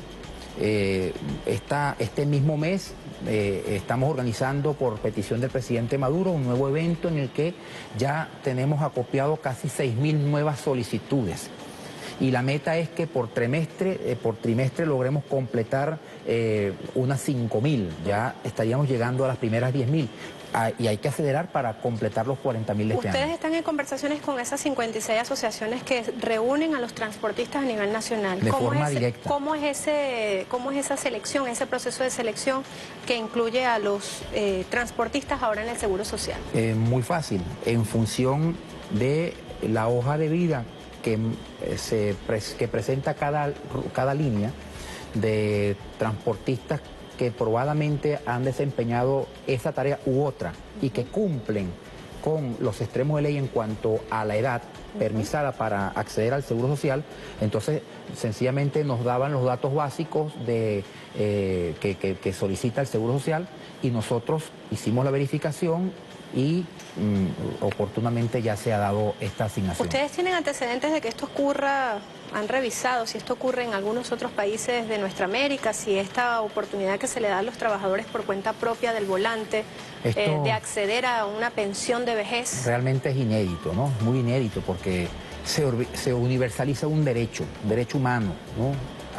Este mismo mes estamos organizando por petición del presidente Maduro un nuevo evento en el que ya tenemos acopiado casi 6.000 nuevas solicitudes. Y la meta es que por trimestre logremos completar unas 5.000. Ya estaríamos llegando a las primeras 10.000. Y hay que acelerar para completar los 40.000 de este año. Ustedes están en conversaciones con esas 56 asociaciones que reúnen a los transportistas a nivel nacional. De forma directa. ¿Cómo es esa selección, ese proceso de selección que incluye a los transportistas ahora en el Seguro Social? Muy fácil. En función de la hoja de vida que presenta cada línea de transportistas que probadamente han desempeñado esa tarea u otra y que cumplen con los extremos de ley en cuanto a la edad permisada para acceder al Seguro Social, entonces sencillamente nos daban los datos básicos que solicita el Seguro Social y nosotros hicimos la verificación y oportunamente ya se ha dado esta asignación. ¿Ustedes tienen antecedentes de que esto ocurra? ¿Han revisado si esto ocurre en algunos otros países de nuestra América? Si esta oportunidad que se le da a los trabajadores por cuenta propia del volante de acceder a una pensión de vejez. Realmente es inédito, ¿no? Muy inédito porque se universaliza un derecho humano, ¿no?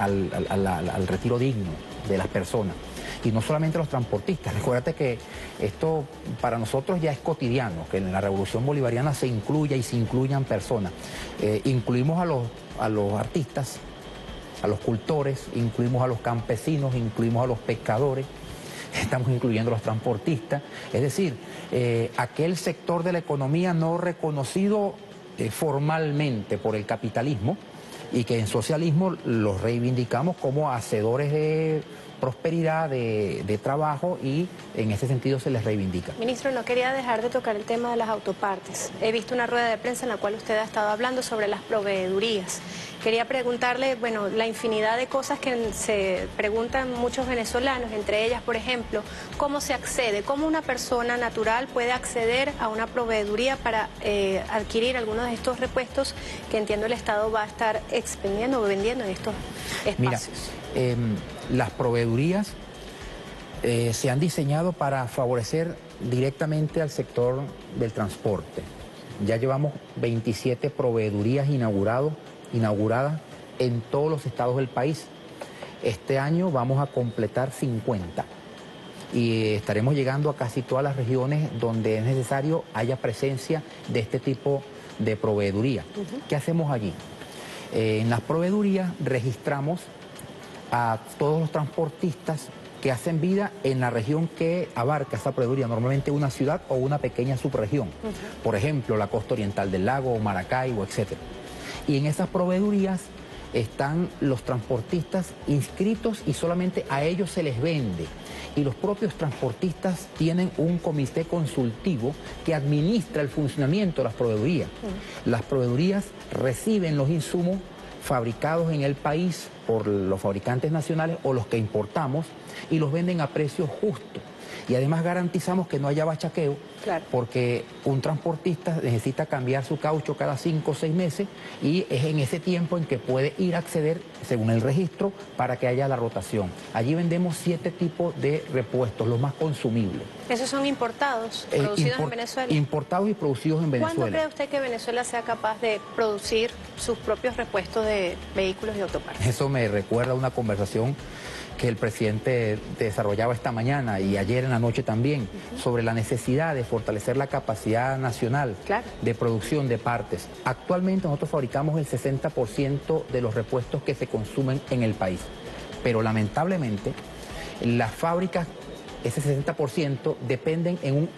al retiro digno de las personas. Y no solamente los transportistas. Recuérdate que esto para nosotros ya es cotidiano, que en la Revolución Bolivariana se incluya y se incluyan personas. Incluimos a los artistas, a los cultores, incluimos a los campesinos, incluimos a los pescadores, estamos incluyendo a los transportistas. Es decir, aquel sector de la economía no reconocido formalmente por el capitalismo y que en socialismo los reivindicamos como hacedores de prosperidad, de trabajo, y en ese sentido se les reivindica. Ministro, no quería dejar de tocar el tema de las autopartes. He visto una rueda de prensa en la cual usted ha estado hablando sobre las proveedurías. Quería preguntarle, bueno, la infinidad de cosas que se preguntan muchos venezolanos, entre ellas, por ejemplo, cómo se accede, cómo una persona natural puede acceder a una proveeduría para adquirir algunos de estos repuestos que entiendo el Estado va a estar expendiendo o vendiendo en estos espacios. Mira, las proveedurías se han diseñado para favorecer directamente al sector del transporte. Ya llevamos 27 proveedurías inauguradas en todos los estados del país. Este año vamos a completar 50 y estaremos llegando a casi todas las regiones donde es necesario haya presencia de este tipo de proveeduría. ¿Qué hacemos allí? En las proveedurías registramos a todos los transportistas que hacen vida en la región que abarca esa proveeduría, normalmente una ciudad o una pequeña subregión. Por ejemplo, la costa oriental del lago, Maracaibo, etc. Y en esas proveedurías están los transportistas inscritos y solamente a ellos se les vende. Y los propios transportistas tienen un comité consultivo que administra el funcionamiento de las proveedurías. Las proveedurías reciben los insumos fabricados en el país por los fabricantes nacionales o los que importamos y los venden a precios justos. Y además garantizamos que no haya bachaqueo, claro, porque un transportista necesita cambiar su caucho cada 5 o 6 meses y es en ese tiempo en que puede ir a acceder, según el registro, para que haya la rotación. Allí vendemos 7 tipos de repuestos, los más consumibles. ¿Esos son importados, producidos en Venezuela? Importados y producidos en Venezuela. ¿Cuándo cree usted que Venezuela sea capaz de producir sus propios repuestos de vehículos y autopartes? Eso me recuerda a una conversación que el presidente desarrollaba esta mañana y ayer en la noche también, sobre la necesidad de fortalecer la capacidad nacional, claro, de producción de partes. Actualmente nosotros fabricamos el 60% de los repuestos que se consumen en el país, pero lamentablemente las fábricas, ese 60%, dependen en un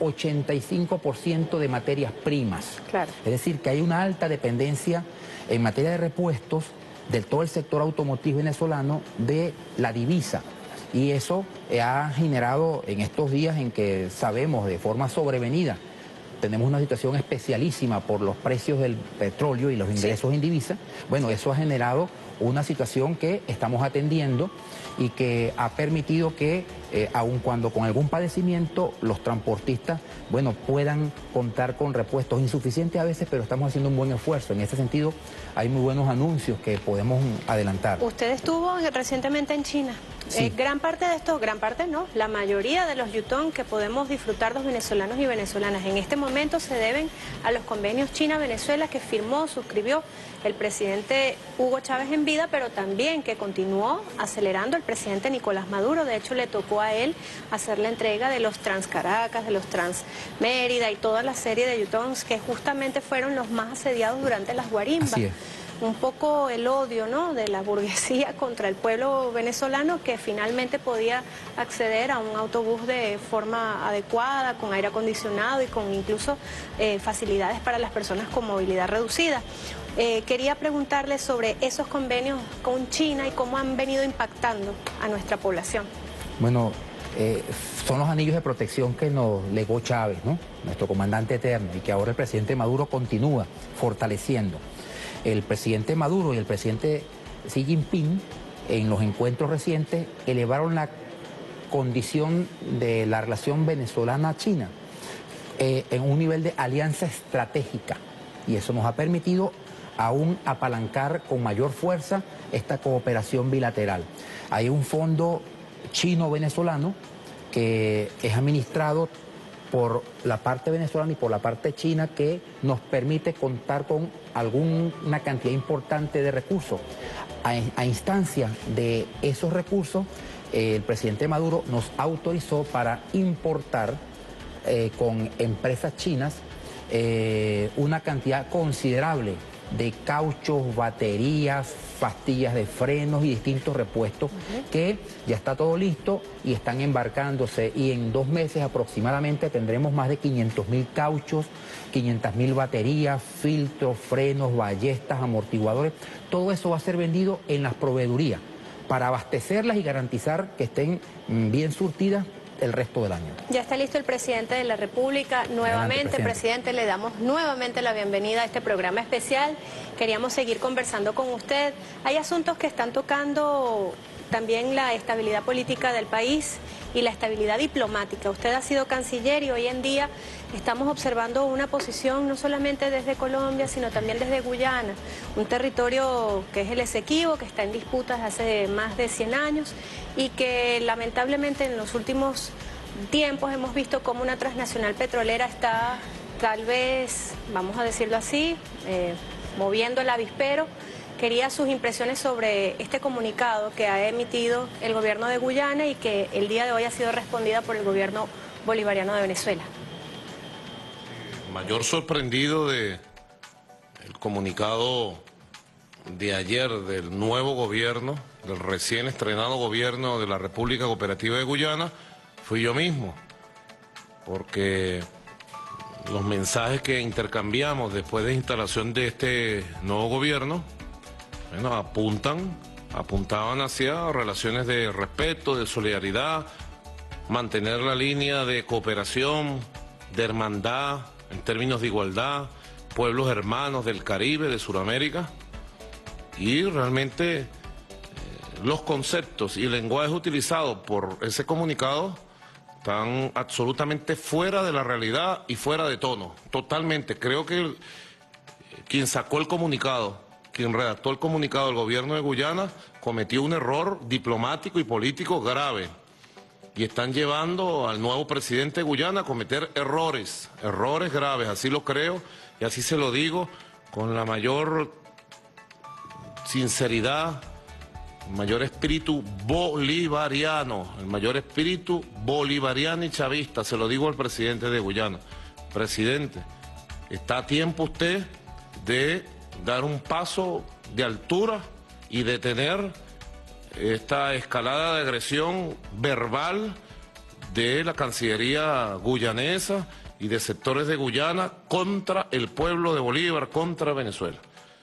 85% de materias primas. Claro. Es decir, que hay una alta dependencia en materia de repuestos de todo el sector automotriz venezolano de la divisa. Y eso ha generado en estos días en que sabemos de forma sobrevenida, tenemos una situación especialísima por los precios del petróleo y los ingresos en divisa. Bueno, eso ha generado una situación que estamos atendiendo y que ha permitido que, aun cuando con algún padecimiento, los transportistas, bueno, puedan contar con repuestos insuficientes a veces, pero estamos haciendo un buen esfuerzo. En ese sentido, hay muy buenos anuncios que podemos adelantar. Usted estuvo recientemente en China. Sí. Gran parte de esto, gran parte no, la mayoría de los yutong que podemos disfrutar los venezolanos y venezolanas en este momento se deben a los convenios China-Venezuela que firmó, suscribió el presidente Hugo Chávez en vida, pero también que continuó acelerando el presidente Nicolás Maduro. De hecho, le tocó a él hacer la entrega de los Transcaracas, de los Transmérida y toda la serie de yutongs que justamente fueron los más asediados durante las guarimbas. Así es. Un poco el odio, ¿no?, de la burguesía contra el pueblo venezolano que finalmente podía acceder a un autobús de forma adecuada, con aire acondicionado y con incluso facilidades para las personas con movilidad reducida. Quería preguntarle sobre esos convenios con China y cómo han venido impactando a nuestra población. Bueno, son los anillos de protección que nos legó Chávez, ¿no?, nuestro comandante eterno, y que ahora el presidente Maduro continúa fortaleciendo. El presidente Maduro y el presidente Xi Jinping, en los encuentros recientes, elevaron la condición de la relación venezolana-china en un nivel de alianza estratégica. Y eso nos ha permitido aún apalancar con mayor fuerza esta cooperación bilateral. Hay un fondo chino-venezolano que es administrado por la parte venezolana y por la parte china, que nos permite contar con alguna cantidad importante de recursos. A instancia de esos recursos, el presidente Maduro nos autorizó para importar con empresas chinas una cantidad considerable de cauchos, baterías, pastillas de frenos y distintos repuestos que ya está todo listo y están embarcándose, y en 2 meses aproximadamente tendremos más de 500.000 cauchos, 500.000 baterías, filtros, frenos, ballestas, amortiguadores. Todo eso va a ser vendido en las proveedurías para abastecerlas y garantizar que estén bien surtidas el resto del año. Ya está listo el presidente de la República. Nuevamente, Adelante, presidente, le damos nuevamente la bienvenida a este programa especial. Queríamos seguir conversando con usted. Hay asuntos que están tocando también la estabilidad política del país y la estabilidad diplomática. Usted ha sido canciller y hoy en día estamos observando una posición no solamente desde Colombia, sino también desde Guyana, un territorio que es el Esequibo, que está en disputas hace más de 100 años y que lamentablemente en los últimos tiempos hemos visto cómo una transnacional petrolera está tal vez, vamos a decirlo así, moviendo el avispero. Quería sus impresiones sobre este comunicado que ha emitido el gobierno de Guyana y que el día de hoy ha sido respondida por el gobierno bolivariano de Venezuela. Mayor sorprendido de el comunicado de ayer del nuevo gobierno, del recién estrenado gobierno de la República Cooperativa de Guyana, fui yo mismo, porque los mensajes que intercambiamos después de instalación de este nuevo gobierno, bueno, apuntaban hacia relaciones de respeto, de solidaridad, mantener la línea de cooperación, de hermandad, en términos de igualdad, pueblos hermanos del Caribe, de Sudamérica, y realmente los conceptos y el lenguaje utilizado por ese comunicado están absolutamente fuera de la realidad y fuera de tono, totalmente. Creo que quien sacó el comunicado, quien redactó el comunicado del gobierno de Guyana, cometió un error diplomático y político grave. Y están llevando al nuevo presidente de Guyana a cometer errores graves, así lo creo y así se lo digo con la mayor sinceridad, el mayor espíritu bolivariano, el mayor espíritu bolivariano y chavista, se lo digo al presidente de Guyana. Presidente, está a tiempo usted de dar un paso de altura y detener esta escalada de agresión verbal de la Cancillería guyanesa y de sectores de Guyana contra el pueblo de Bolívar, contra Venezuela.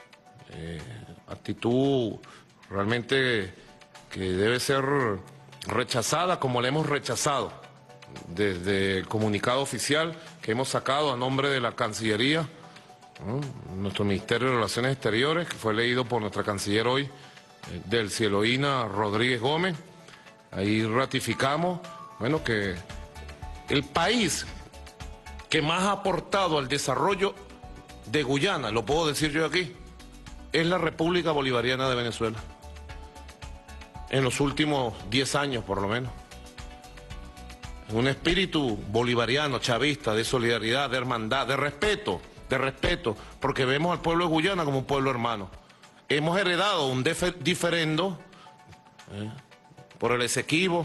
Actitud realmente que debe ser rechazada como la hemos rechazado desde el comunicado oficial que hemos sacado a nombre de la Cancillería, nuestro Ministerio de Relaciones Exteriores, que fue leído por nuestra canciller hoy, del Cieloína Rodríguez Gómez. Ahí ratificamos, bueno, que el país que más ha aportado al desarrollo de Guyana, lo puedo decir yo aquí, es la República Bolivariana de Venezuela. En los últimos 10 años, por lo menos. Un espíritu bolivariano, chavista, de solidaridad, de hermandad, de respeto, porque vemos al pueblo de Guyana como un pueblo hermano. Hemos heredado un diferendo por el Esequibo,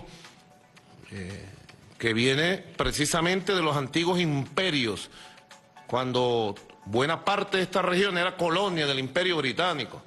que viene precisamente de los antiguos imperios, cuando buena parte de esta región era colonia del Imperio Británico.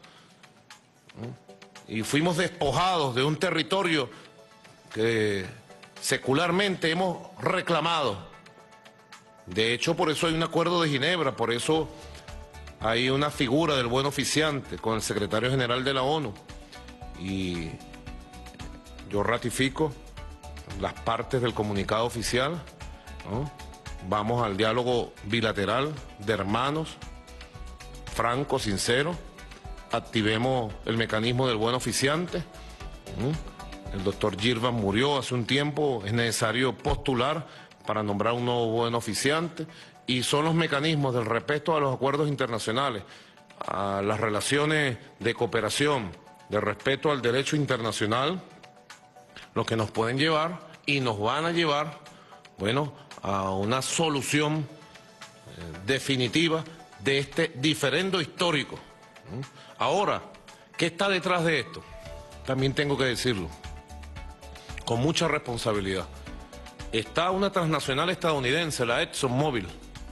Y fuimos despojados de un territorio que secularmente hemos reclamado. De hecho, por eso hay un acuerdo de Ginebra, por eso hay una figura del buen oficiante con el secretario general de la ONU. Y yo ratifico las partes del comunicado oficial, ¿no? Vamos al diálogo bilateral de hermanos, franco, sincero. Activemos el mecanismo del buen oficiante. El doctor Girvan murió hace un tiempo, es necesario postular para nombrar un nuevo buen oficiante, y son los mecanismos del respeto a los acuerdos internacionales, a las relaciones de cooperación, de respeto al derecho internacional, los que nos pueden llevar y nos van a llevar, bueno, a una solución definitiva de este diferendo histórico. Ahora, ¿qué está detrás de esto? También tengo que decirlo, con mucha responsabilidad. Está una transnacional estadounidense, la ExxonMobil,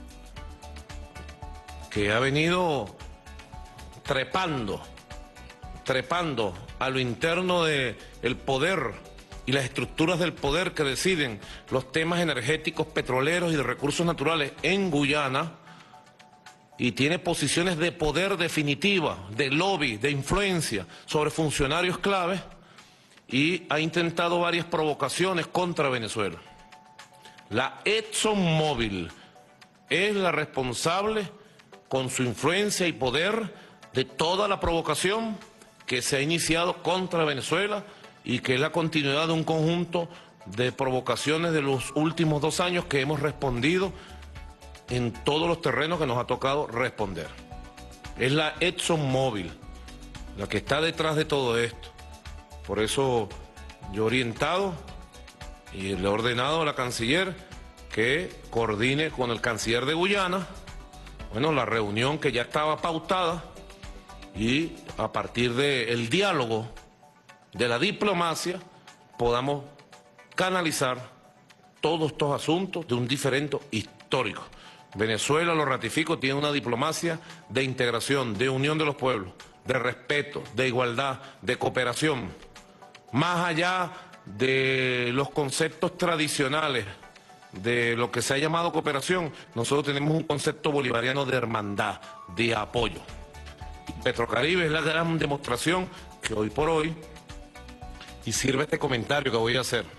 que ha venido trepando a lo interno del poder y las estructuras del poder que deciden los temas energéticos, petroleros y de recursos naturales en Guyana, y tiene posiciones de poder definitiva, de lobby, de influencia sobre funcionarios claves, y ha intentado varias provocaciones contra Venezuela. La ExxonMobil es la responsable, con su influencia y poder, de toda la provocación que se ha iniciado contra Venezuela y que es la continuidad de un conjunto de provocaciones de los últimos 2 años que hemos respondido en todos los terrenos que nos ha tocado responder. Es la ExxonMobil la que está detrás de todo esto. Por eso yo he orientado y le he ordenado a la canciller que coordine con el canciller de Guyana, bueno, la reunión que ya estaba pautada, y a partir del diálogo, de la diplomacia, podamos canalizar todos estos asuntos de un diferendo histórico. Venezuela, lo ratifico, tiene una diplomacia de integración, de unión de los pueblos, de respeto, de igualdad, de cooperación. Más allá de los conceptos tradicionales de lo que se ha llamado cooperación, nosotros tenemos un concepto bolivariano de hermandad, de apoyo. Petrocaribe es la gran demostración que hoy por hoy, y sirve este comentario que voy a hacer.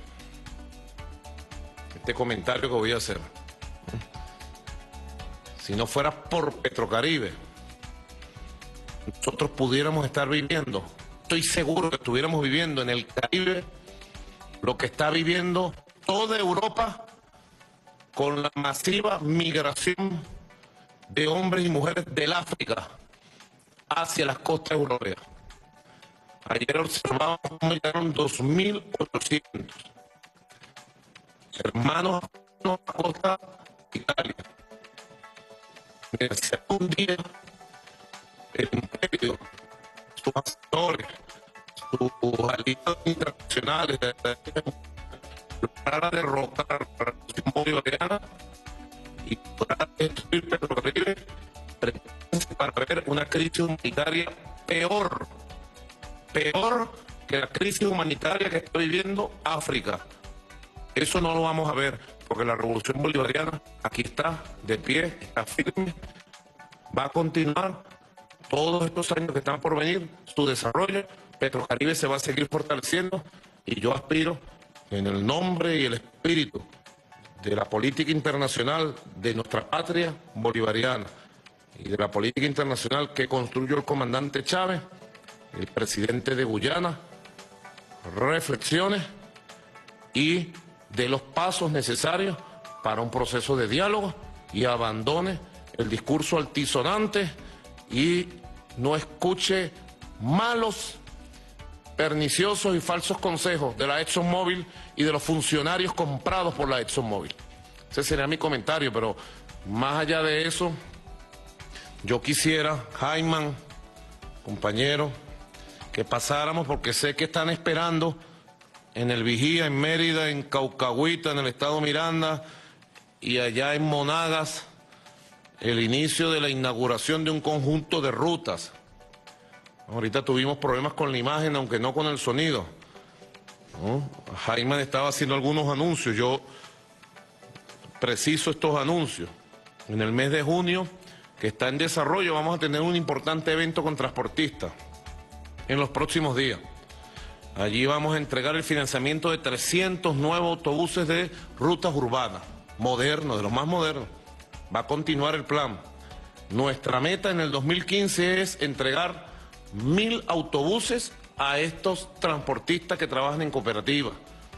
Si no fuera por Petrocaribe, nosotros pudiéramos estar viviendo, estoy seguro que estuviéramos viviendo en el Caribe lo que está viviendo toda Europa con la masiva migración de hombres y mujeres del África hacia las costas europeas. Ayer observamos cómo llegaron 2.800 hermanos a la costa de Italia. Si algún día el imperio, sus asesores, sus aliados internacionales lograra derrotar la revolución bolivariana y lograra destruir Petrocaribe, prepárense para ver una crisis humanitaria peor que la crisis humanitaria que está viviendo África. Eso no lo vamos a ver, porque la revolución bolivariana aquí está, de pie, está firme, va a continuar todos estos años que están por venir, su desarrollo. Petrocaribe se va a seguir fortaleciendo y yo aspiro, en el nombre y el espíritu de la política internacional de nuestra patria bolivariana y de la política internacional que construyó el comandante Chávez, el presidente de Guyana, reflexiones y de los pasos necesarios para un proceso de diálogo y abandone el discurso altisonante y no escuche malos, perniciosos y falsos consejos de la ExxonMobil y de los funcionarios comprados por la ExxonMobil. Ese sería mi comentario, pero más allá de eso, yo quisiera, Jaime, compañero, que pasáramos, porque sé que están esperando en el Vigía, en Mérida, en Caucahuita, en el estado Miranda y allá en Monagas, el inicio de la inauguración de un conjunto de rutas. Ahorita tuvimos problemas con la imagen, aunque no con el sonido, ¿no? Jaime estaba haciendo algunos anuncios, yo preciso estos anuncios. En el mes de junio, que está en desarrollo, vamos a tener un importante evento con transportistas en los próximos días. Allí vamos a entregar el financiamiento de 300 nuevos autobuses de rutas urbanas, modernos, de los más modernos. Va a continuar el plan. Nuestra meta en el 2015 es entregar 1.000 autobuses a estos transportistas que trabajan en cooperativa.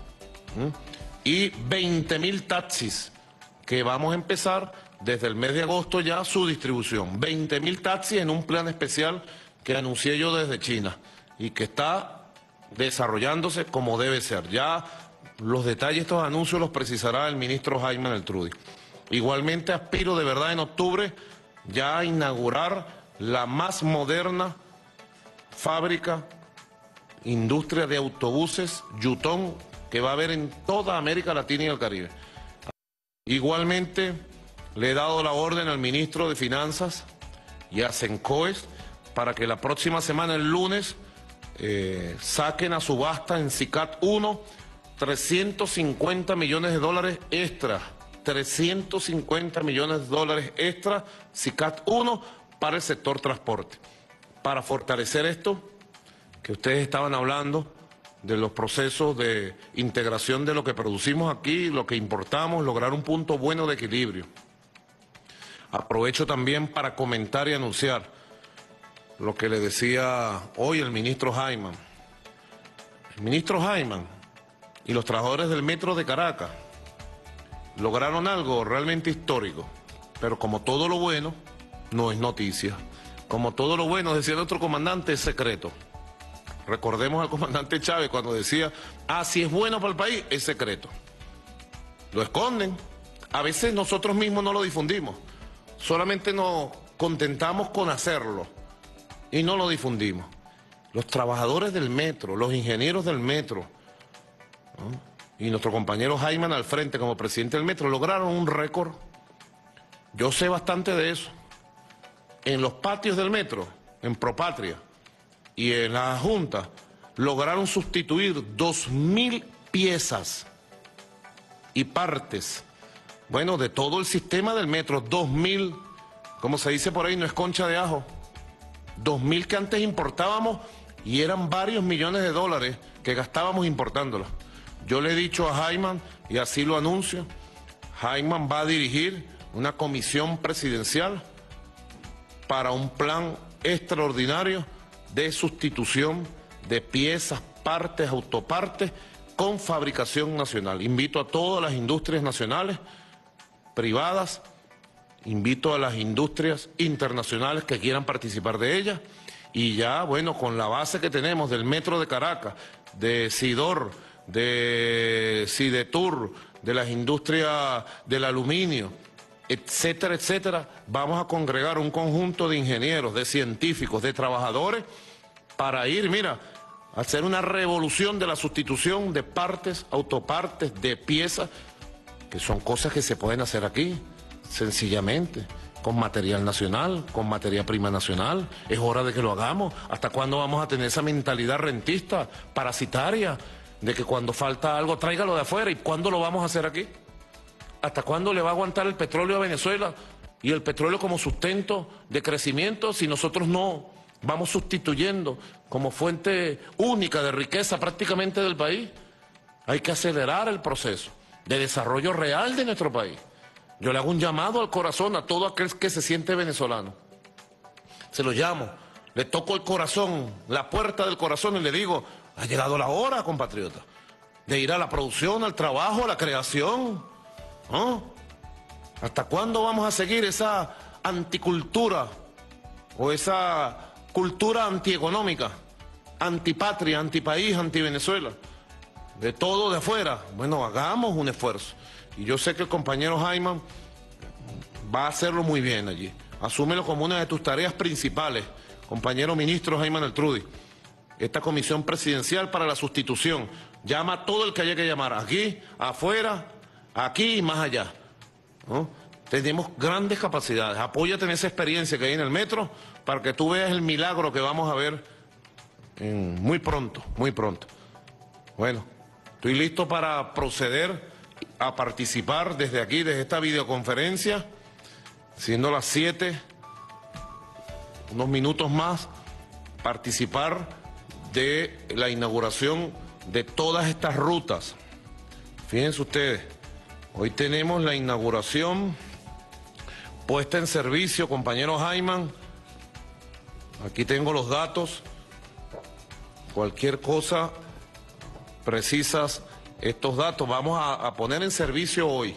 Y 20.000 taxis, que vamos a empezar desde el mes de agosto ya su distribución. 20.000 taxis en un plan especial que anuncié yo desde China y que está desarrollándose como debe ser. Ya los detalles de estos anuncios los precisará el ministro Jaime Neltrudi. Igualmente aspiro de verdad en octubre ya a inaugurar la más moderna fábrica, industria de autobuses Yutong que va a haber en toda América Latina y el Caribe. Igualmente le he dado la orden al ministro de Finanzas y a Sencoes para que la próxima semana, el lunes, saquen a subasta en SICAT 1 $350 millones extra. 350 millones de dólares extra, SICAT 1 para el sector transporte. Para fortalecer esto que ustedes estaban hablando de los procesos de integración de lo que producimos aquí, lo que importamos, lograr un punto bueno de equilibrio. Aprovecho también para comentar y anunciar lo que le decía hoy el ministro Heyman. El ministro Heyman y los trabajadores del Metro de Caracas lograron algo realmente histórico, pero como todo lo bueno, no es noticia. Como todo lo bueno, decía nuestro comandante, es secreto. Recordemos al comandante Chávez cuando decía, si es bueno para el país, es secreto. Lo esconden. A veces nosotros mismos no lo difundimos. Solamente nos contentamos con hacerlo y no lo difundimos. Los trabajadores del metro, los ingenieros del metro, ¿no? Y nuestro compañero Heyman al frente como presidente del metro lograron un récord. Yo sé bastante de eso. En los patios del metro, en Propatria y en la Junta, lograron sustituir 2.000 piezas y partes, bueno, de todo el sistema del metro. 2.000, como se dice por ahí, no es concha de ajo. 2.000 que antes importábamos y eran varios millones de dólares que gastábamos importándolas. Yo le he dicho a Heyman, y así lo anuncio, Heyman va a dirigir una comisión presidencial para un plan extraordinario de sustitución de piezas, partes, autopartes con fabricación nacional. Invito a todas las industrias nacionales, privadas, invito a las industrias internacionales que quieran participar de ellas y ya, bueno, con la base que tenemos del Metro de Caracas, de Sidor, de Sidetur, de las industrias del aluminio, etcétera, etcétera, vamos a congregar un conjunto de ingenieros, de científicos, de trabajadores para ir, mira, a hacer una revolución de la sustitución de partes, autopartes, de piezas, que son cosas que se pueden hacer aquí, sencillamente, con material nacional, con materia prima nacional. Es hora de que lo hagamos. ¿Hasta cuándo vamos a tener esa mentalidad rentista, parasitaria, de que cuando falta algo tráigalo de afuera? ¿Y cuándo lo vamos a hacer aquí? ¿Hasta cuándo le va a aguantar el petróleo a Venezuela y el petróleo como sustento de crecimiento si nosotros no vamos sustituyendo como fuente única de riqueza prácticamente del país? Hay que acelerar el proceso de desarrollo real de nuestro país. Yo le hago un llamado al corazón a todo aquel que se siente venezolano. Se lo llamo, le toco el corazón, la puerta del corazón y le digo, ha llegado la hora, compatriota, de ir a la producción, al trabajo, a la creación, ¿no? ¿Hasta cuándo vamos a seguir esa anticultura o esa cultura antieconómica, antipatria, antipaís, antivenezuela? De todo de afuera. Bueno, hagamos un esfuerzo. Y yo sé que el compañero Heyman va a hacerlo muy bien allí. Asúmelo como una de tus tareas principales, compañero ministro Heyman Eltrudi. Esta comisión presidencial para la sustitución. Llama a todo el que haya que llamar, aquí, afuera, aquí y más allá, ¿no? Tenemos grandes capacidades. Apóyate en esa experiencia que hay en el metro para que tú veas el milagro que vamos a ver muy pronto, muy pronto. Bueno, estoy listo para proceder a participar desde aquí, desde esta videoconferencia, siendo las 7, unos minutos más, participar de la inauguración de todas estas rutas. Fíjense ustedes, hoy tenemos la inauguración puesta en servicio, compañero Heyman. Aquí tengo los datos. Cualquier cosa, precisas estos datos, vamos a poner en servicio hoy.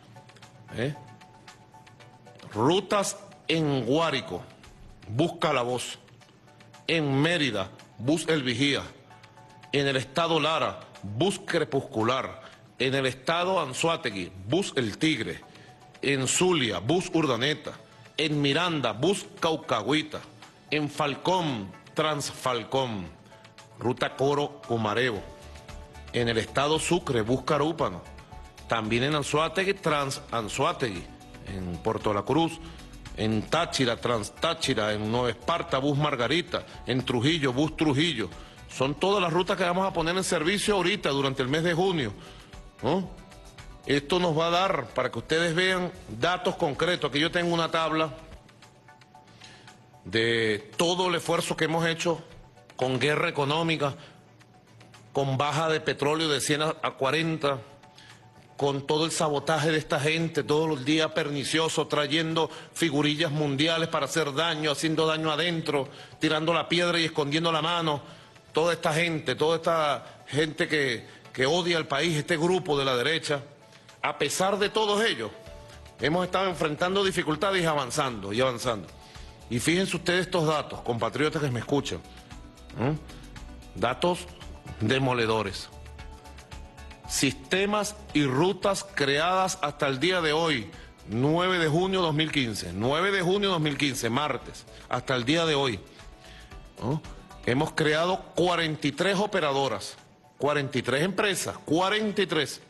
Rutas en Guárico, bus Calaboz. En Mérida, bus El Vigía. En el estado Lara, bus Crepuscular. En el estado Anzoátegui, bus El Tigre. En Zulia, bus Urdaneta. En Miranda, bus Caucagüita. En Falcón, Transfalcón. Ruta Coro Comarevo. En el estado Sucre, bus Carúpano. También en Anzoátegui, Trans-Anzoátegui. En Puerto La Cruz. En Táchira, Trans-Táchira. En Nueva Esparta, bus Margarita. En Trujillo, bus Trujillo. Son todas las rutas que vamos a poner en servicio ahorita durante el mes de junio, ¿no? Esto nos va a dar para que ustedes vean datos concretos. Aquí yo tengo una tabla de todo el esfuerzo que hemos hecho con guerra económica con baja de petróleo de 100 a 40, con todo el sabotaje de esta gente, todos los días pernicioso, trayendo figurillas mundiales para hacer daño, haciendo daño adentro, tirando la piedra y escondiendo la mano. Toda esta gente que odia al país, este grupo de la derecha, a pesar de todos ellos, hemos estado enfrentando dificultades y avanzando y avanzando. Y fíjense ustedes estos datos, compatriotas que me escuchan, datos demoledores. Sistemas y rutas creadas hasta el día de hoy, 9 de junio 2015, 9 de junio 2015, martes, hasta el día de hoy, ¿no? Hemos creado 43 operadoras, 43 empresas, 43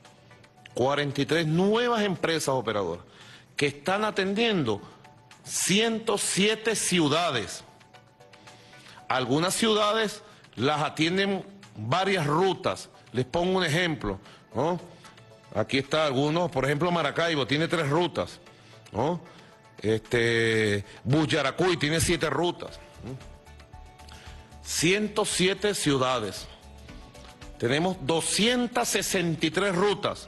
nuevas empresas operadoras que están atendiendo 107 ciudades. Algunas ciudades las atienden varias rutas. Les pongo un ejemplo, ¿no? Aquí está algunos, por ejemplo, Maracaibo tiene 3 rutas, ¿no? Bullaracuy tiene 7 rutas, ¿no? 107 ciudades. Tenemos 263 rutas.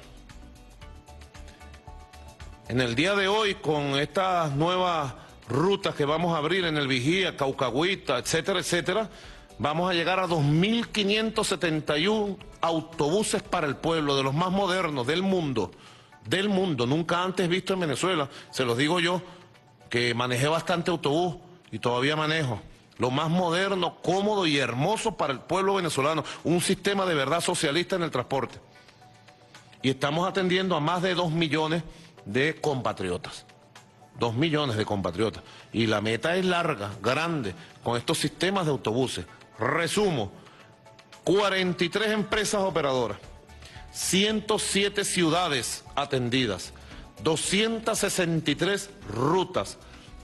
En el día de hoy, con estas nuevas rutas que vamos a abrir en el Vigía, Caucagüita, etcétera, etcétera, vamos a llegar a 2.571 autobuses para el pueblo, de los más modernos del mundo, nunca antes visto en Venezuela. Se los digo yo, que manejé bastante autobús y todavía manejo. Lo más moderno, cómodo y hermoso para el pueblo venezolano, un sistema de verdad socialista en el transporte. Y estamos atendiendo a más de 2 millones de compatriotas. 2 millones de compatriotas. Y la meta es larga, grande, con estos sistemas de autobuses. Resumo, 43 empresas operadoras, 107 ciudades atendidas, 263 rutas,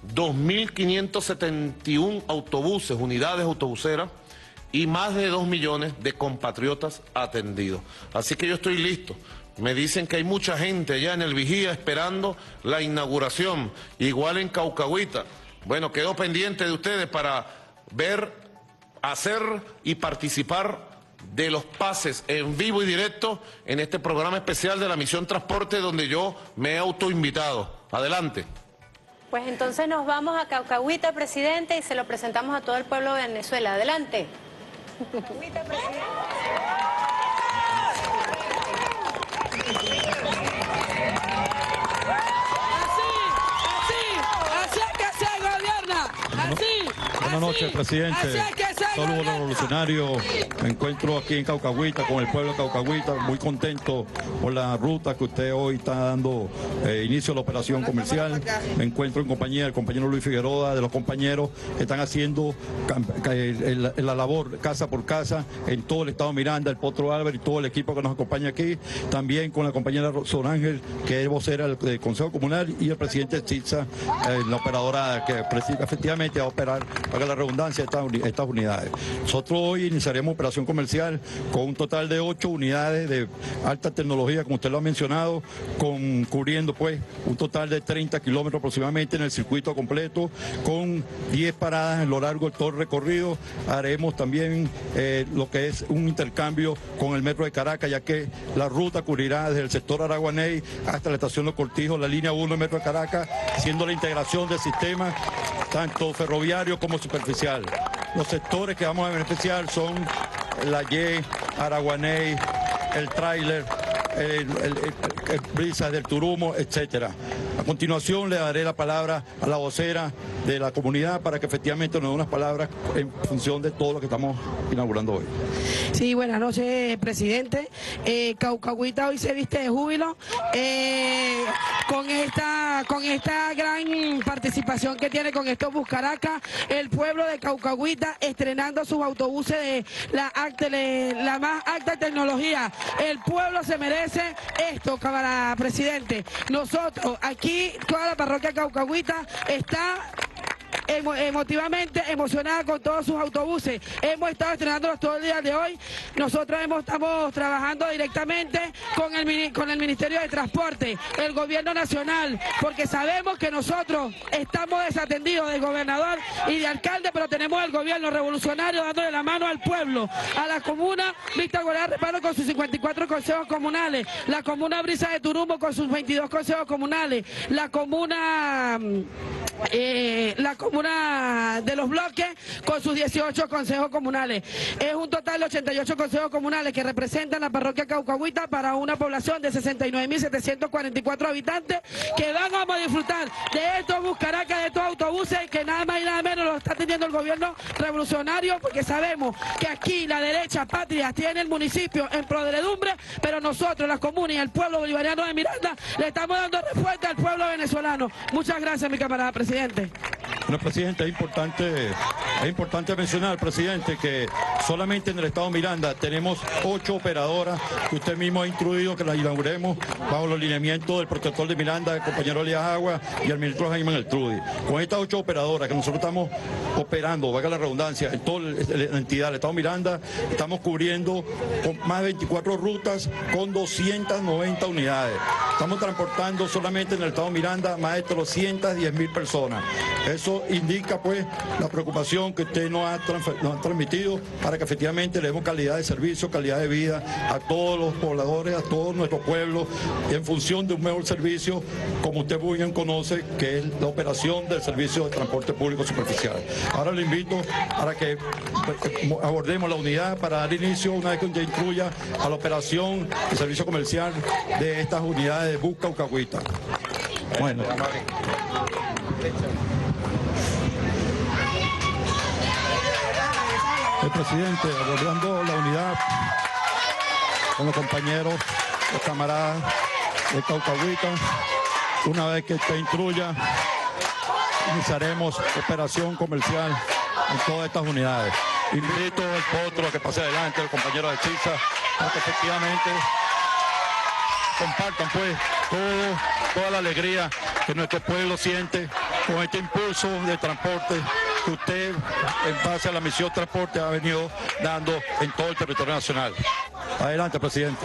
2.571 autobuses, unidades autobuseras y más de 2 millones de compatriotas atendidos. Así que yo estoy listo. Me dicen que hay mucha gente allá en el Vigía esperando la inauguración, igual en Caucagüita. Bueno, quedo pendiente de ustedes para ver, hacer y participar de los pases en vivo y directo en este programa especial de la Misión Transporte, donde yo me he autoinvitado. Adelante. Pues entonces nos vamos a Caucagüita, presidente, y se lo presentamos a todo el pueblo de Venezuela. Adelante. Caucagüita, presidente. Así es que se gobierna. Buenas noches, presidente. Saludos revolucionarios. Me encuentro aquí en Caucagüita con el pueblo de Caucagüita, muy contento por la ruta que usted hoy está dando inicio a la operación comercial. Me encuentro en compañía del compañero Luis Figueroa, de los compañeros que están haciendo la labor casa por casa en todo el estado Miranda, el Potro Álvarez y todo el equipo que nos acompaña aquí. También con la compañera Son Ángel, que es vocera del Consejo Comunal, y el presidente Chitza, la operadora que efectivamente va a operar, para la redundancia, estas unidades. Nosotros hoy iniciaremos operación comercial con un total de 8 unidades de alta tecnología, como usted lo ha mencionado, cubriendo pues un total de 30 kilómetros aproximadamente en el circuito completo, con 10 paradas en lo largo de todo el recorrido. Haremos también lo que es un intercambio con el metro de Caracas, ya que la ruta cubrirá desde el sector Araguaney hasta la estación Los Cortijos, la línea 1 del metro de Caracas, siendo la integración del sistema tanto ferroviario como superficial. Los sectores que vamos a beneficiar son la Y, Araguaney, el tráiler, el Brisas del Turumo, etcétera. A continuación le daré la palabra a la vocera de la comunidad para que efectivamente nos dé unas palabras en función de todo lo que estamos inaugurando hoy. Sí, buenas noches, presidente. Caucagüita hoy se viste de júbilo con esta gran participación que tiene con estos Bus Caracas, el pueblo de Caucagüita estrenando sus autobuses de la más alta tecnología. El pueblo se merece esto, camarada presidente. Nosotros aquí, toda la parroquia Caucagüita está emotivamente emocionada con todos sus autobuses. Hemos estado estrenándolos todo el día de hoy. Nosotros estamos trabajando directamente con el Ministerio de Transporte, el Gobierno Nacional, porque sabemos que nosotros estamos desatendidos de gobernador y de alcalde, pero tenemos el gobierno revolucionario dándole la mano al pueblo, a la comuna Víctor Gorá Reparo con sus 54 consejos comunales, la comuna Brisa de Turumbo con sus 22 consejos comunales, la comuna de Los Bloques con sus 18 consejos comunales. Es un total de 88 consejos comunales que representan la parroquia Caucahuita para una población de 69.744 habitantes que vamos a disfrutar de estos buscaracas, de estos autobuses que nada más y nada menos lo está teniendo el gobierno revolucionario, porque sabemos que aquí la derecha patria tiene el municipio en podredumbre, pero nosotros, las comunas y el pueblo bolivariano de Miranda, le estamos dando respuesta al pueblo venezolano. Muchas gracias, mi camarada presidente. Bueno, presidente, es importante mencionar, presidente, que solamente en el estado Miranda tenemos 8 operadoras que usted mismo ha instruido que las inauguremos bajo los lineamientos del protector de Miranda, el compañero Elías Agua y el ministro Jaime Eltrudi. Con estas 8 operadoras que nosotros estamos operando, valga la redundancia, en toda la entidad del estado Miranda, estamos cubriendo con más de 24 rutas con 290 unidades. Estamos transportando solamente en el estado Miranda más de 310.000 personas. Eso indica pues la preocupación que usted nos ha transmitido para que efectivamente le demos calidad de servicio, calidad de vida a todos los pobladores, a todos nuestros pueblos, en función de un mejor servicio, como usted muy bien conoce, que es la operación del servicio de transporte público superficial. Ahora le invito para que abordemos la unidad para dar inicio, una vez que usted incluya, a la operación de servicio comercial de estas unidades de Bus Caucahuita. Bueno. El presidente, abordando la unidad con los compañeros, los camaradas de Caucahuita, una vez que usted instruya, iniciaremos operación comercial en todas estas unidades. Invito al potro a que pase adelante, el compañero de Chiza, para que efectivamente compartan pues toda la alegría que nuestro pueblo siente con este impulso de transporte que usted, en base a la misión transporte, ha venido dando en todo el territorio nacional. Adelante, presidente.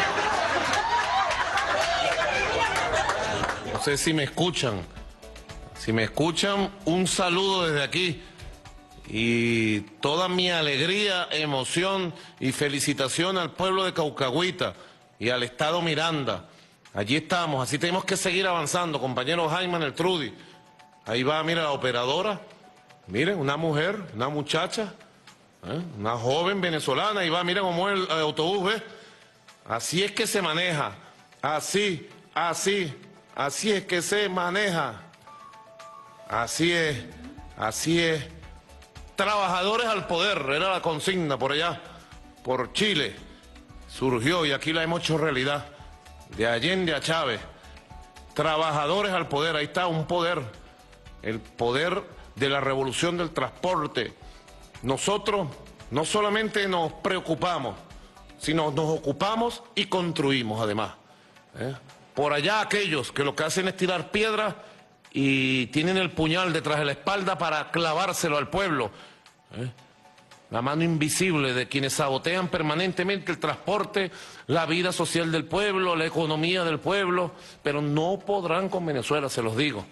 No sé si me escuchan. Si me escuchan, un saludo desde aquí. Y toda mi alegría, emoción y felicitación al pueblo de Caucahuita y al estado Miranda. Allí estamos, así tenemos que seguir avanzando, compañero Jaime Eltrudi. Ahí va, mira, la operadora. Miren, una mujer, una muchacha, una joven venezolana. Ahí va, miren cómo es el autobús, ¿ves? Así es que se maneja. Así es que se maneja. Así es. Trabajadores al poder, era la consigna por allá, por Chile. Surgió y aquí la hemos hecho realidad. De Allende a Chávez. Trabajadores al poder, ahí está un poder. El poder de la revolución del transporte. Nosotros no solamente nos preocupamos, sino nos ocupamos y construimos además. Por allá aquellos que lo que hacen es tirar piedras y tienen el puñal detrás de la espalda para clavárselo al pueblo. La mano invisible de quienes sabotean permanentemente el transporte, la vida social del pueblo, la economía del pueblo, pero no podrán con Venezuela, se los digo.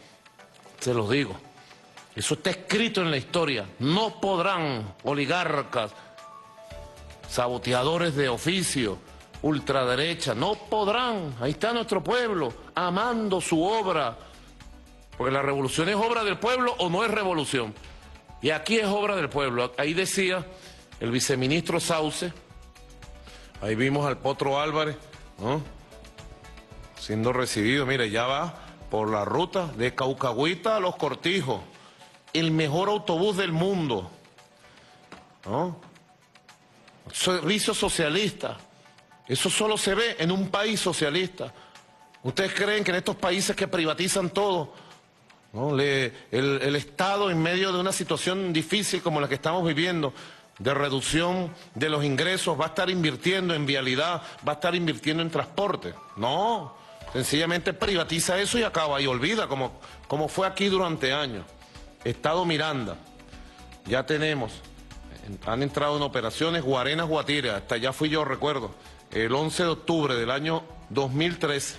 Eso está escrito en la historia. No podrán oligarcas, saboteadores de oficio, ultraderecha, no podrán. Ahí está nuestro pueblo, amando su obra. Porque la revolución es obra del pueblo o no es revolución. Y aquí es obra del pueblo. Ahí decía el viceministro Sauce, ahí vimos al Potro Álvarez, ¿no?, siendo recibido. Mire, ya va por la ruta de Caucahuita a Los Cortijos. El mejor autobús del mundo, ¿no? Servicio socialista. Eso solo se ve en un país socialista. ¿Ustedes creen que en estos países que privatizan todo, ¿no?, el Estado, en medio de una situación difícil como la que estamos viviendo, de reducción de los ingresos, va a estar invirtiendo en vialidad, va a estar invirtiendo en transporte? No, sencillamente privatiza eso y acaba y olvida, como fue aquí durante años. Estado Miranda, ya tenemos, han entrado en operaciones Guarenas, Guatire, hasta allá fui yo, recuerdo, el 11 de octubre del año 2013.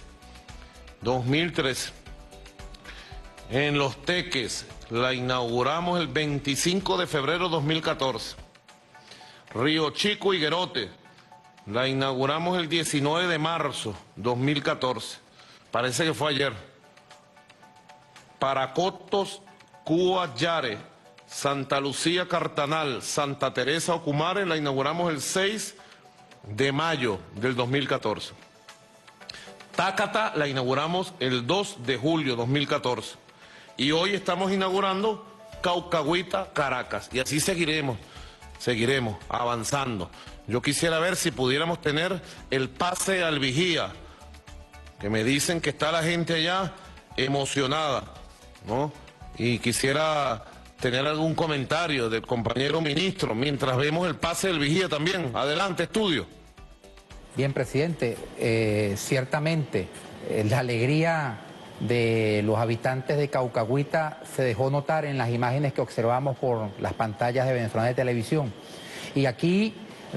En Los Teques, la inauguramos el 25 de febrero de 2014. Río Chico, Higuerote, la inauguramos el 19 de marzo 2014. Parece que fue ayer. Paracotos, Cúa, Yare, Santa Lucía, Cartanal, Santa Teresa, Ocumare, la inauguramos el 6 de mayo del 2014. Tácata la inauguramos el 2 de julio 2014. Y hoy estamos inaugurando Caucahuita, Caracas. Y así seguiremos avanzando. Yo quisiera ver si pudiéramos tener el pase al vigía, que me dicen que está la gente allá emocionada, ¿no? Y quisiera tener algún comentario del compañero ministro mientras vemos el pase del vigía también. Adelante, estudio. Bien, presidente, ciertamente la alegría de los habitantes de Caucahuita se dejó notar en las imágenes que observamos por las pantallas de Venezolana de Televisión. Y aquí,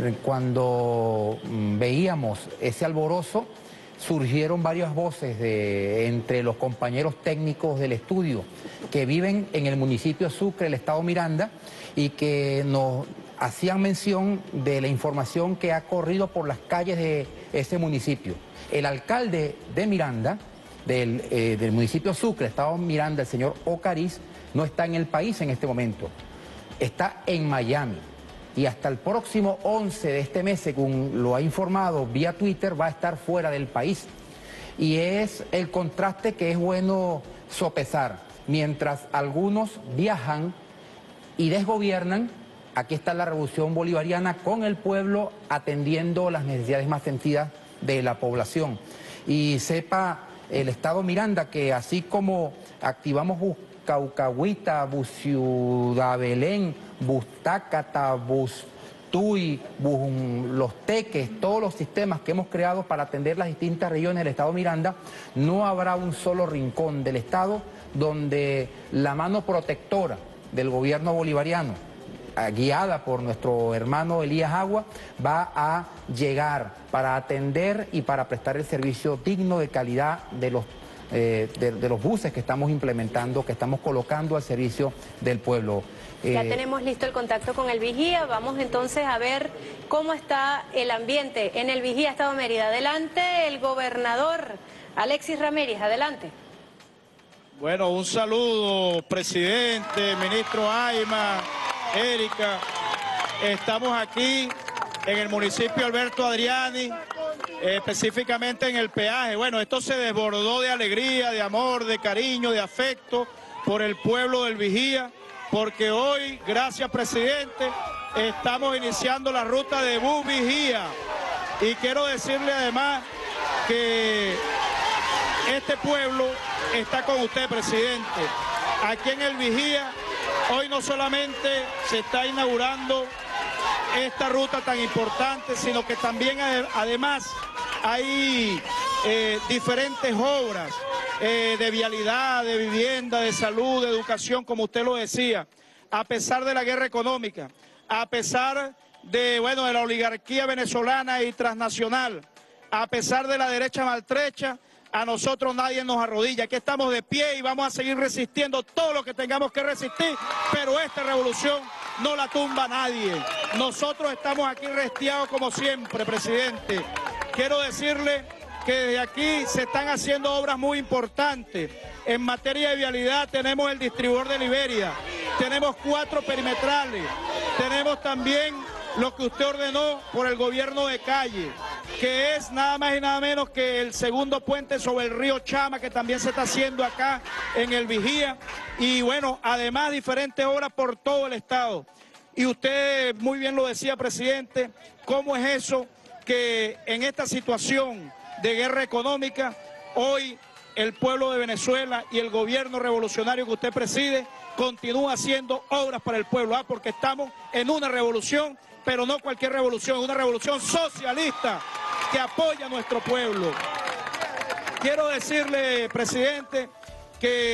cuando veíamos ese alborozo, surgieron varias voces entre los compañeros técnicos del estudio que viven en el municipio Sucre, el estado Miranda, y que nos hacían mención de la información que ha corrido por las calles de ese municipio. El alcalde de Miranda, del municipio Sucre, estado Miranda, el señor Ocariz, no está en el país en este momento, está en Miami. Y hasta el próximo 11 de este mes, según lo ha informado vía Twitter, va a estar fuera del país. Y es el contraste que es bueno sopesar. Mientras algunos viajan y desgobiernan, aquí está la revolución bolivariana con el pueblo atendiendo las necesidades más sentidas de la población. Y sepa el estado Miranda que así como activamos Caucahuita, Ciudad Belén, Tácata, Tuy, Los Teques, todos los sistemas que hemos creado para atender las distintas regiones del estado Miranda, no habrá un solo rincón del estado donde la mano protectora del gobierno bolivariano, guiada por nuestro hermano Elías Agua, va a llegar para atender y para prestar el servicio digno de calidad de los buses que estamos implementando, que estamos colocando al servicio del pueblo. Ya tenemos listo el contacto con el vigía. Vamos entonces a ver cómo está el ambiente en el vigía Estado Mérida. Adelante el gobernador Alexis Ramírez, adelante. Bueno, un saludo, presidente, ministro Ayma, Erika. Estamos aquí en el municipio Alberto Adriani, específicamente en el peaje. Bueno, esto se desbordó de alegría, de amor, de cariño, de afecto por el pueblo del vigía, porque hoy, gracias presidente, estamos iniciando la ruta de bus vigía. Y quiero decirle además que este pueblo está con usted, presidente. Aquí en el vigía, hoy no solamente se está inaugurando esta ruta tan importante, sino que también además hay diferentes obras de vialidad, de vivienda, de salud, de educación, como usted lo decía, a pesar de la guerra económica, a pesar de la oligarquía venezolana y transnacional, a pesar de la derecha maltrecha, a nosotros nadie nos arrodilla. Aquí estamos de pie y vamos a seguir resistiendo todo lo que tengamos que resistir, pero esta revolución no la tumba nadie. Nosotros estamos aquí restiados como siempre, presidente. Quiero decirle que desde aquí se están haciendo obras muy importantes. En materia de vialidad tenemos el distribuidor de Liberia, tenemos 4 perimetrales, tenemos también lo que usted ordenó por el gobierno de Calle, que es nada más y nada menos que el segundo puente sobre el río Chama, que también se está haciendo acá en el vigía. Y bueno, además diferentes obras por todo el estado. Y usted muy bien lo decía, presidente, ¿cómo es eso que en esta situación de guerra económica, hoy el pueblo de Venezuela y el gobierno revolucionario que usted preside continúa haciendo obras para el pueblo? Porque estamos en una revolución, pero no cualquier revolución, una revolución socialista que apoya a nuestro pueblo. Quiero decirle, presidente, que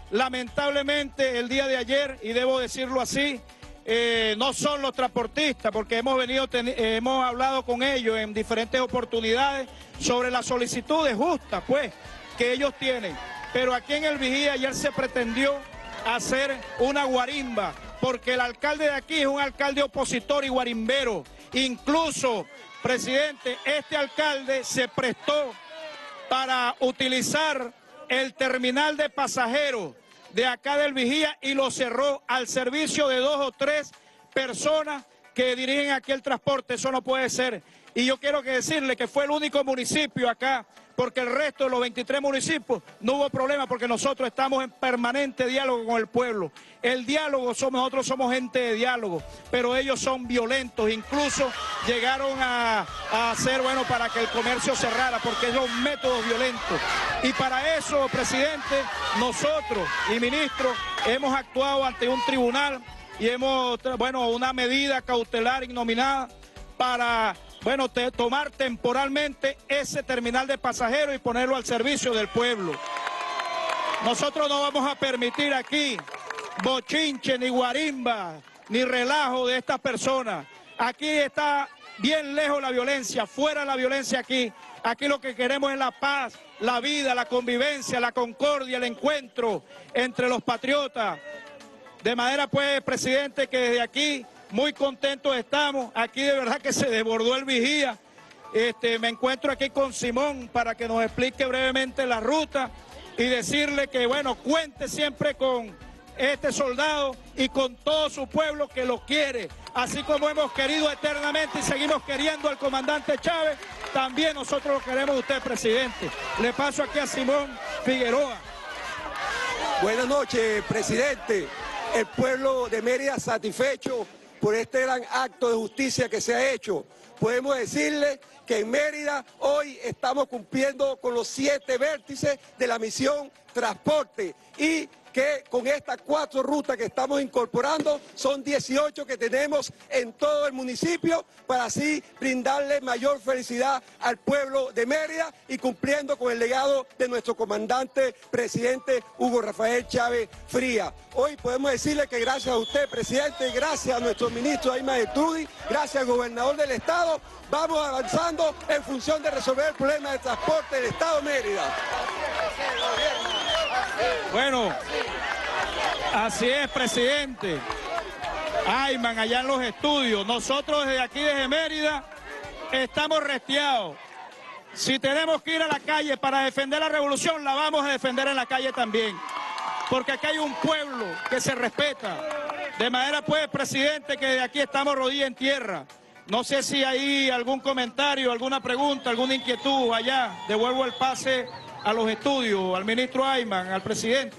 lamentablemente el día de ayer, y debo decirlo así, no son los transportistas, porque hemos hablado con ellos en diferentes oportunidades sobre las solicitudes justas, pues, que ellos tienen. Pero aquí en el Vigía ayer se pretendió hacer una guarimba, porque el alcalde de aquí es un alcalde opositor y guarimbero. Incluso, presidente, este alcalde se prestó para utilizar el terminal de pasajeros de acá del Vigía y lo cerró al servicio de 2 o 3 personas que dirigen aquí el transporte. Eso no puede ser. Y yo quiero decirle que fue el único municipio acá, porque el resto de los 23 municipios no hubo problema, porque nosotros estamos en permanente diálogo con el pueblo. El diálogo, nosotros somos gente de diálogo, pero ellos son violentos, incluso llegaron a hacer, bueno, para que el comercio cerrara, porque son métodos violentos. Y para eso, presidente, nosotros y ministro hemos actuado ante un tribunal y hemos, bueno, una medida cautelar ignominada para, bueno, tomar temporalmente ese terminal de pasajeros y ponerlo al servicio del pueblo. Nosotros no vamos a permitir aquí bochinche, ni guarimba, ni relajo de estas personas. Aquí está bien lejos la violencia, fuera la violencia aquí. Aquí lo que queremos es la paz, la vida, la convivencia, la concordia, el encuentro entre los patriotas. De manera, pues, presidente, que desde aquí muy contentos estamos. Aquí de verdad que se desbordó el Vigía. Me encuentro aquí con Simón para que nos explique brevemente la ruta y decirle que, bueno, cuente siempre con este soldado y con todo su pueblo que lo quiere. Así como hemos querido eternamente y seguimos queriendo al comandante Chávez, también nosotros lo queremos a usted, presidente. Le paso aquí a Simón Figueroa. Buenas noches, presidente. El pueblo de Mérida satisfecho por este gran acto de justicia que se ha hecho. Podemos decirle que en Mérida hoy estamos cumpliendo con los 7 vértices de la misión transporte y que con estas 4 rutas que estamos incorporando son 18 que tenemos en todo el municipio para así brindarle mayor felicidad al pueblo de Mérida y cumpliendo con el legado de nuestro comandante presidente Hugo Rafael Chávez Frías. Hoy podemos decirle que gracias a usted, presidente, gracias a nuestro ministro Ayma Gertrudis, gracias al gobernador del estado, vamos avanzando en función de resolver el problema de transporte del estado de Mérida. Bueno, así es, presidente. Ayman, allá en los estudios. Nosotros desde aquí, desde Mérida, estamos restiados. Si tenemos que ir a la calle para defender la revolución, la vamos a defender en la calle también. Porque aquí hay un pueblo que se respeta. De manera, pues, presidente, que de aquí estamos rodillas en tierra. No sé si hay algún comentario, alguna pregunta, alguna inquietud allá. Devuelvo el pase a los estudios, al ministro Ayman, al presidente.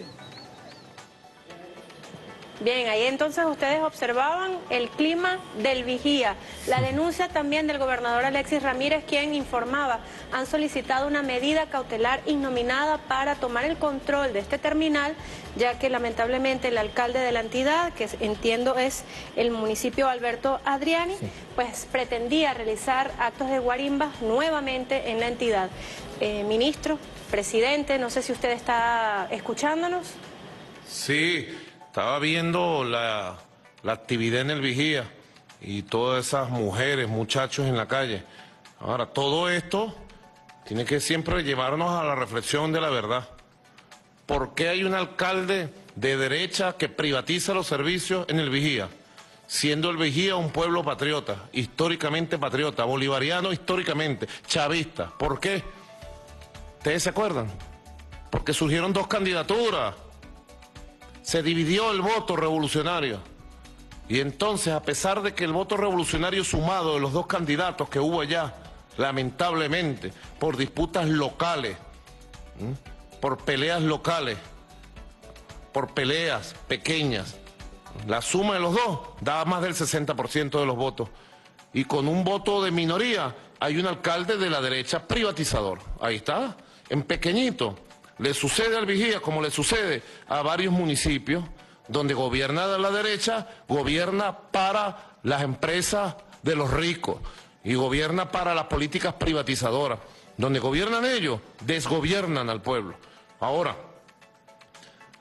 Bien, ahí entonces ustedes observaban el clima del Vigía. La denuncia también del gobernador Alexis Ramírez, quien informaba, han solicitado una medida cautelar innominada para tomar el control de este terminal, ya que lamentablemente el alcalde de la entidad, que entiendo es el municipio Alberto Adriani, sí, pues pretendía realizar actos de guarimba nuevamente en la entidad. Ministro, presidente, no sé si usted está escuchándonos. Sí. Estaba viendo la actividad en el Vigía y todas esas mujeres, muchachos en la calle. Ahora, todo esto tiene que siempre llevarnos a la reflexión de la verdad. ¿Por qué hay un alcalde de derecha que privatiza los servicios en el Vigía? Siendo el Vigía un pueblo patriota, históricamente patriota, bolivariano históricamente, chavista. ¿Por qué? ¿Ustedes se acuerdan? Porque surgieron 2 candidaturas. Se dividió el voto revolucionario. Y entonces, a pesar de que el voto revolucionario sumado de los 2 candidatos que hubo allá, lamentablemente, por disputas locales, por peleas locales, por peleas pequeñas, la suma de los 2 daba más del 60% de los votos. Y con un voto de minoría, hay un alcalde de la derecha privatizador. Ahí está, en pequeñito. Le sucede al Vigía como le sucede a varios municipios donde gobierna de la derecha, gobierna para las empresas de los ricos y gobierna para las políticas privatizadoras. Donde gobiernan ellos, desgobiernan al pueblo. Ahora,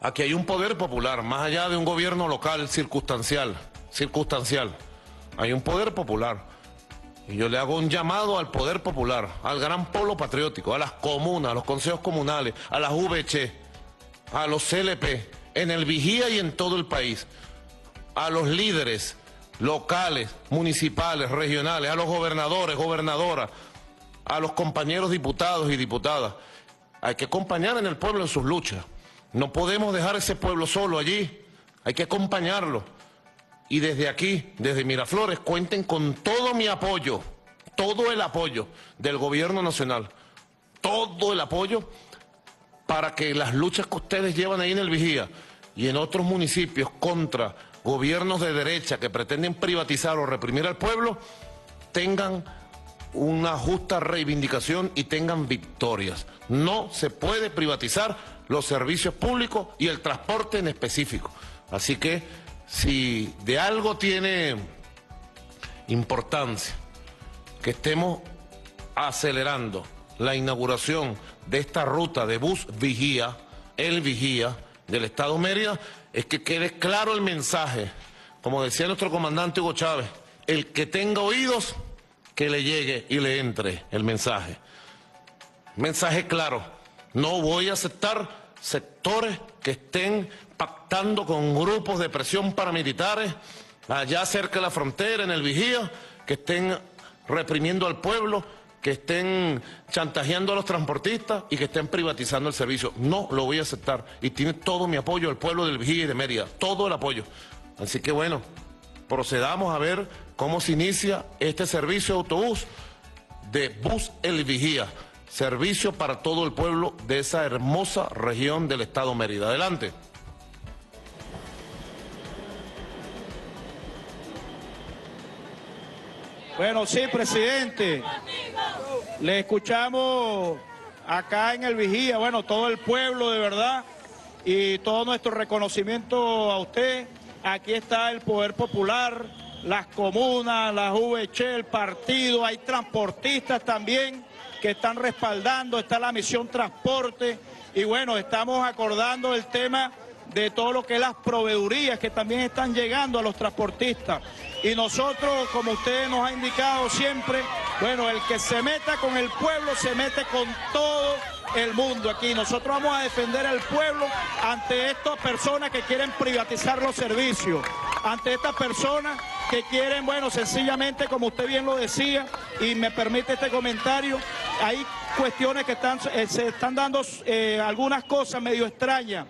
Aquí hay un poder popular, más allá de un gobierno local circunstancial. Hay un poder popular. Y yo le hago un llamado al poder popular, al gran polo patriótico, a las comunas, a los consejos comunales, a las VC, a los CLP, en el Vigía y en todo el país, a los líderes locales, municipales, regionales, a los gobernadores, gobernadoras, a los compañeros diputados y diputadas. Hay que acompañar en el pueblo en sus luchas. No podemos dejar ese pueblo solo allí, hay que acompañarlo. Y desde aquí, desde Miraflores, cuenten con todo mi apoyo, todo el apoyo del gobierno nacional, todo el apoyo para que las luchas que ustedes llevan ahí en el Vigía y en otros municipios contra gobiernos de derecha que pretenden privatizar o reprimir al pueblo, tengan una justa reivindicación y tengan victorias. No se puede privatizar los servicios públicos y el transporte en específico. Así que si de algo tiene importancia que estemos acelerando la inauguración de esta ruta de bus Vigía, el Vigía del Estado Mérida, es que quede claro el mensaje, como decía nuestro comandante Hugo Chávez, el que tenga oídos, que le llegue y le entre el mensaje. Mensaje claro, no voy a aceptar sectores que estén pactando con grupos de presión paramilitares allá cerca de la frontera, en el Vigía, que estén reprimiendo al pueblo, que estén chantajeando a los transportistas y que estén privatizando el servicio. No lo voy a aceptar y tiene todo mi apoyo el pueblo del Vigía y de Mérida, todo el apoyo. Así que bueno, procedamos a ver cómo se inicia este servicio de autobús de Bus El Vigía, servicio para todo el pueblo de esa hermosa región del Estado Mérida. Adelante. Bueno, sí, presidente, le escuchamos acá en el Vigía, bueno, todo el pueblo de verdad y todo nuestro reconocimiento a usted. Aquí está el poder popular, las comunas, las VC, el partido, hay transportistas también que están respaldando, está la misión transporte y bueno, estamos acordando el tema de todo lo que es las proveedurías que también están llegando a los transportistas. Y nosotros, como usted nos ha indicado siempre, bueno, el que se meta con el pueblo se mete con todo el mundo aquí. Nosotros vamos a defender al pueblo ante estas personas que quieren privatizar los servicios, ante estas personas que quieren, bueno, sencillamente, como usted bien lo decía, y me permite este comentario, hay cuestiones que se están dando algunas cosas medio extrañas,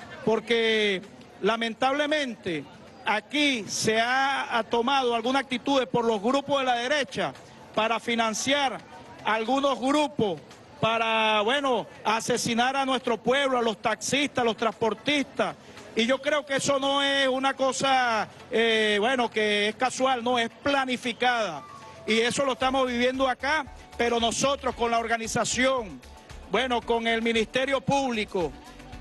porque lamentablemente aquí se ha tomado alguna actitud por los grupos de la derecha para financiar algunos grupos para, bueno, asesinar a nuestro pueblo, a los taxistas, a los transportistas. Y yo creo que eso no es una cosa, bueno, que es casual, no, es planificada. Y eso lo estamos viviendo acá, pero nosotros con la organización, bueno, con el Ministerio Público,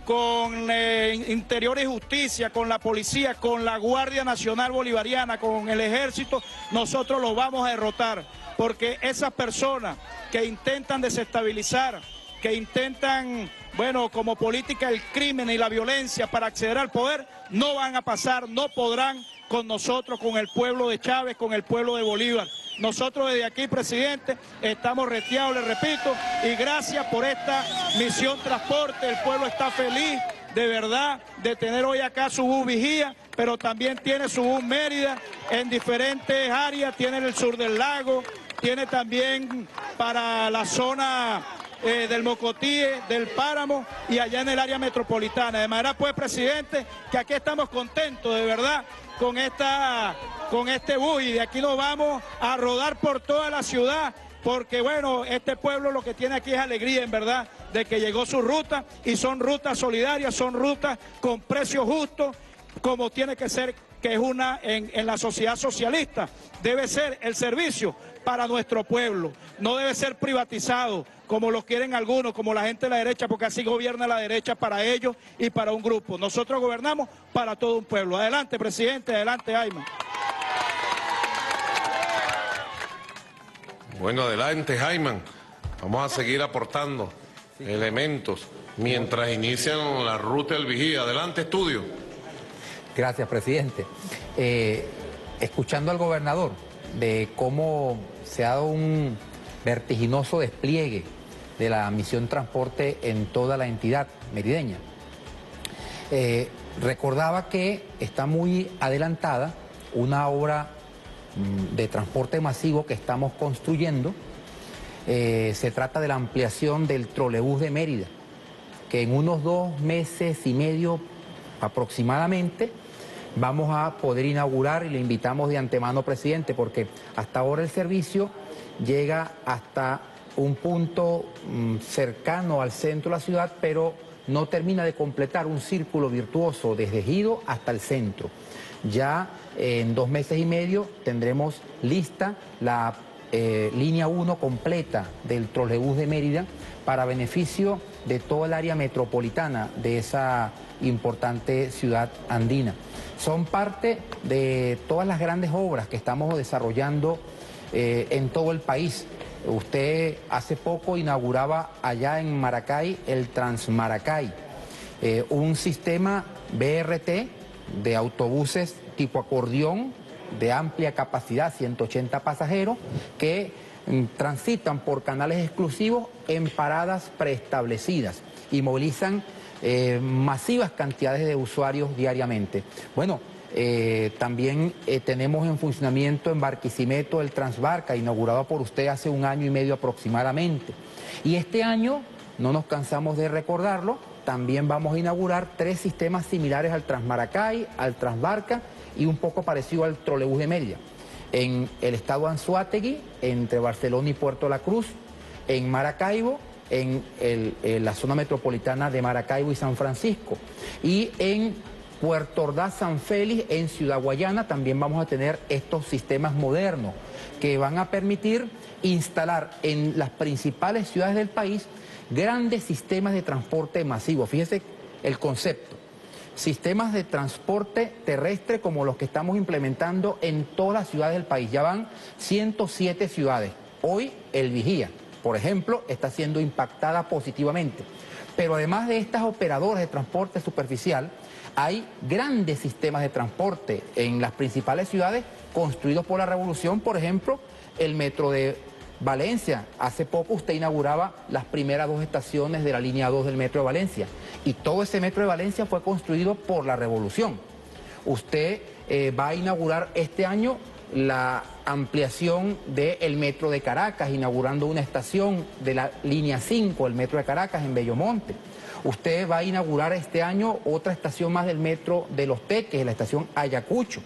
con Interior y Justicia, con la Policía, con la Guardia Nacional Bolivariana, con el Ejército, nosotros los vamos a derrotar, porque esas personas que intentan desestabilizar, que intentan, bueno, como política el crimen y la violencia para acceder al poder, no van a pasar, no podrán con nosotros, con el pueblo de Chávez, con el pueblo de Bolívar. Nosotros desde aquí, presidente, estamos reteados, le repito, y gracias por esta misión transporte. El pueblo está feliz, de verdad, de tener hoy acá su bus Vigía, pero también tiene su bus Mérida en diferentes áreas, tiene en el sur del lago, tiene también para la zona del Mocotíe, del Páramo y allá en el área metropolitana. De manera, pues, presidente, que aquí estamos contentos, de verdad, con este bus, y de aquí nos vamos a rodar por toda la ciudad, porque bueno, este pueblo lo que tiene aquí es alegría, en verdad, de que llegó su ruta, y son rutas solidarias, son rutas con precios justos, como tiene que ser, que es una en la sociedad socialista. Debe ser el servicio para nuestro pueblo, no debe ser privatizado, como lo quieren algunos, como la gente de la derecha, porque así gobierna la derecha para ellos y para un grupo. Nosotros gobernamos para todo un pueblo. Adelante, presidente, adelante, Ayman. Bueno, adelante, Ayman. Vamos a seguir aportando elementos mientras inician la ruta del Vigía. Adelante, estudio. Gracias, presidente. Escuchando al gobernador de cómo se ha dado un vertiginoso despliegue de la misión transporte en toda la entidad merideña, recordaba que está muy adelantada una obra de transporte masivo que estamos construyendo. Se trata de la ampliación del trolebús de Mérida, que en unos 2 meses y medio aproximadamente vamos a poder inaugurar, y le invitamos de antemano, presidente, porque hasta ahora el servicio llega hasta un punto cercano al centro de la ciudad, pero no termina de completar un círculo virtuoso desde Ejido hasta el centro. Ya en 2 meses y medio tendremos lista la línea 1 completa del trolebús de Mérida para beneficio de toda el área metropolitana de esa importante ciudad andina. Son parte de todas las grandes obras que estamos desarrollando en todo el país. Usted hace poco inauguraba allá en Maracay el Transmaracay, un sistema BRT de autobuses tipo acordeón de amplia capacidad, 180 pasajeros, que transitan por canales exclusivos en paradas preestablecidas y movilizan masivas cantidades de usuarios diariamente. Bueno, también tenemos en funcionamiento en Barquisimeto el Transbarca, inaugurado por usted hace 1 año y medio aproximadamente. Y este año, no nos cansamos de recordarlo, también vamos a inaugurar 3 sistemas similares al Transmaracay, al Transbarca y un poco parecido al trolebús de Mérida. En el estado Anzoátegui, entre Barcelona y Puerto La Cruz, en Maracaibo, en la zona metropolitana de Maracaibo y San Francisco, y en Puerto Ordaz, San Félix, en Ciudad Guayana, también vamos a tener estos sistemas modernos que van a permitir instalar en las principales ciudades del país grandes sistemas de transporte masivo. Fíjese el concepto. Sistemas de transporte terrestre como los que estamos implementando en todas las ciudades del país. Ya van 107 ciudades. Hoy el Vigía, por ejemplo, está siendo impactada positivamente. Pero además de estas operadoras de transporte superficial, hay grandes sistemas de transporte en las principales ciudades construidos por la Revolución. Por ejemplo, el metro de Valencia. Hace poco usted inauguraba las primeras 2 estaciones de la línea 2 del metro de Valencia. Y todo ese metro de Valencia fue construido por la Revolución. Usted va a inaugurar este año la ampliación del metro de Caracas, inaugurando una estación de la línea 5, el metro de Caracas en Bellomonte. Usted va a inaugurar este año otra estación más del metro de Los Teques, la estación Ayacucho.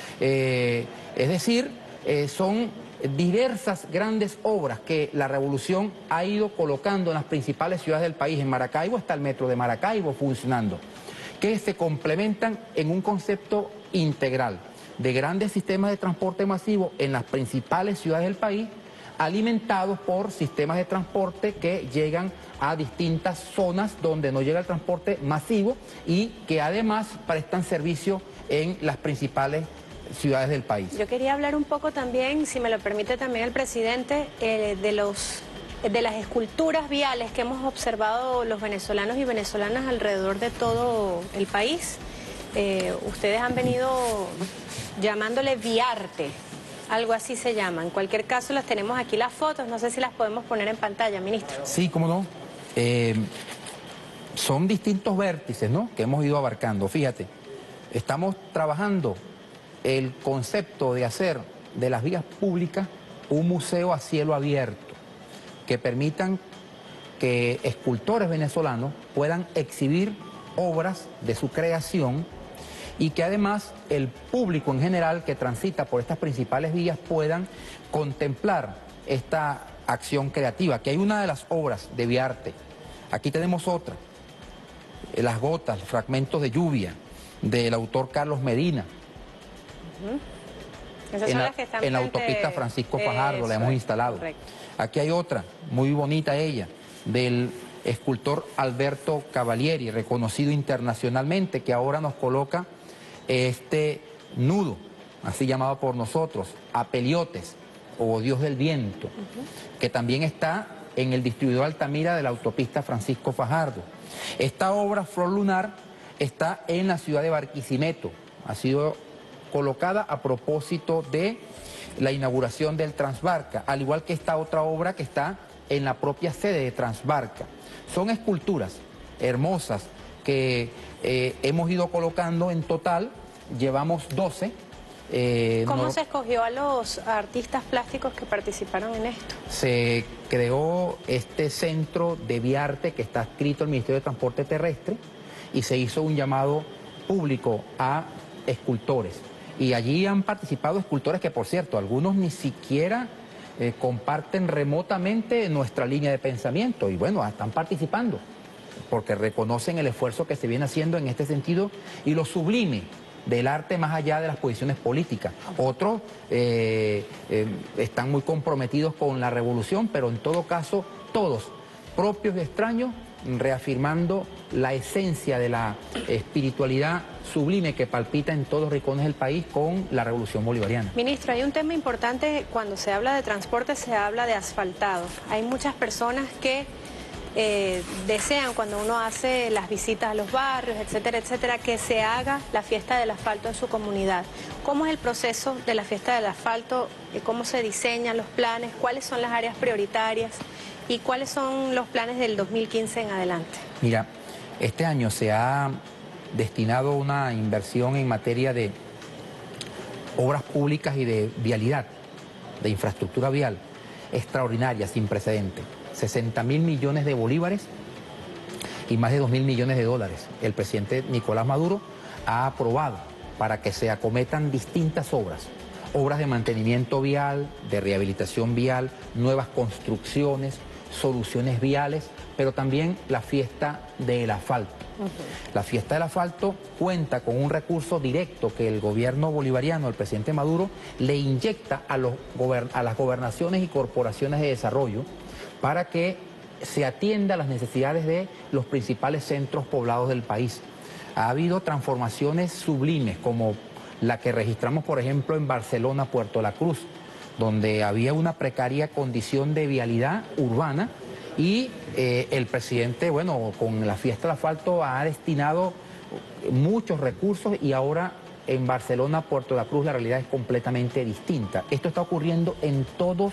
Es decir, son diversas grandes obras que la Revolución ha ido colocando en las principales ciudades del país. En Maracaibo está el metro de Maracaibo funcionando, que se complementan en un concepto integral de grandes sistemas de transporte masivo en las principales ciudades del país, alimentados por sistemas de transporte que llegan a distintas zonas donde no llega el transporte masivo y que además prestan servicio en las principales ciudades del país. Yo quería hablar un poco también, si me lo permite también el presidente, de las esculturas viales que hemos observado los venezolanos y venezolanas alrededor de todo el país. Ustedes han venido llamándole viarte, algo así se llama. En cualquier caso, las tenemos aquí las fotos, no sé si las podemos poner en pantalla, ministro. Sí, cómo no. Son distintos vértices, ¿no?, que hemos ido abarcando. Fíjate, estamos trabajando el concepto de hacer de las vías públicas un museo a cielo abierto, que permitan que escultores venezolanos puedan exhibir obras de su creación y que además el público en general que transita por estas principales vías puedan contemplar esta acción creativa, que hay una de las obras de Viarte. Aquí tenemos otra, Las Gotas, Fragmentos de Lluvia, del autor Carlos Medina. Esas son las que están en la autopista Francisco Fajardo, la hemos instalado. Correcto. Aquí hay otra, muy bonita ella, del escultor Alberto Cavalieri, reconocido internacionalmente, que ahora nos coloca este nudo, así llamado por nosotros, Apeliotes, o Dios del Viento, que también está en el distribuidor Altamira de la autopista Francisco Fajardo. Esta obra Flor Lunar está en la ciudad de Barquisimeto, ha sido colocada a propósito de la inauguración del Transbarca, al igual que esta otra obra que está en la propia sede de Transbarca. Son esculturas hermosas que hemos ido colocando en total, llevamos 12. ¿Cómo se escogió a los artistas plásticos que participaron en esto? Se creó este centro de Viarte que está adscrito al Ministerio de Transporte Terrestre y se hizo un llamado público a escultores. Y allí han participado escultores que, por cierto, algunos ni siquiera comparten remotamente nuestra línea de pensamiento y bueno, están participando porque reconocen el esfuerzo que se viene haciendo en este sentido y lo sublime del arte más allá de las posiciones políticas. Otros están muy comprometidos con la revolución, pero en todo caso todos, propios y extraños, reafirmando la esencia de la espiritualidad sublime que palpita en todos los rincones del país con la revolución bolivariana. Ministro, hay un tema importante cuando se habla de transporte, se habla de asfaltado. Hay muchas personas que desean cuando uno hace las visitas a los barrios, etcétera, etcétera, que se haga la fiesta del asfalto en su comunidad. ¿Cómo es el proceso de la fiesta del asfalto? ¿Cómo se diseñan los planes? ¿Cuáles son las áreas prioritarias? ¿Y cuáles son los planes del 2015 en adelante? Mira, este año se ha destinado una inversión en materia de obras públicas y de vialidad, de infraestructura vial, extraordinaria, sin precedentes. 60.000 millones de bolívares y más de 2.000 millones de dólares. El presidente Nicolás Maduro ha aprobado para que se acometan distintas obras de mantenimiento vial, de rehabilitación vial, nuevas construcciones, soluciones viales, pero también la fiesta del asfalto. La fiesta del asfalto cuenta con un recurso directo que el gobierno bolivariano, el presidente Maduro, le inyecta a las gobernaciones y corporaciones de desarrollo para que se atienda a las necesidades de los principales centros poblados del país. Ha habido transformaciones sublimes como la que registramos, por ejemplo, en Barcelona, Puerto La Cruz, donde había una precaria condición de vialidad urbana y el presidente, bueno, con la fiesta del asfalto ha destinado muchos recursos y ahora en Barcelona, Puerto La Cruz, la realidad es completamente distinta. Esto está ocurriendo en todos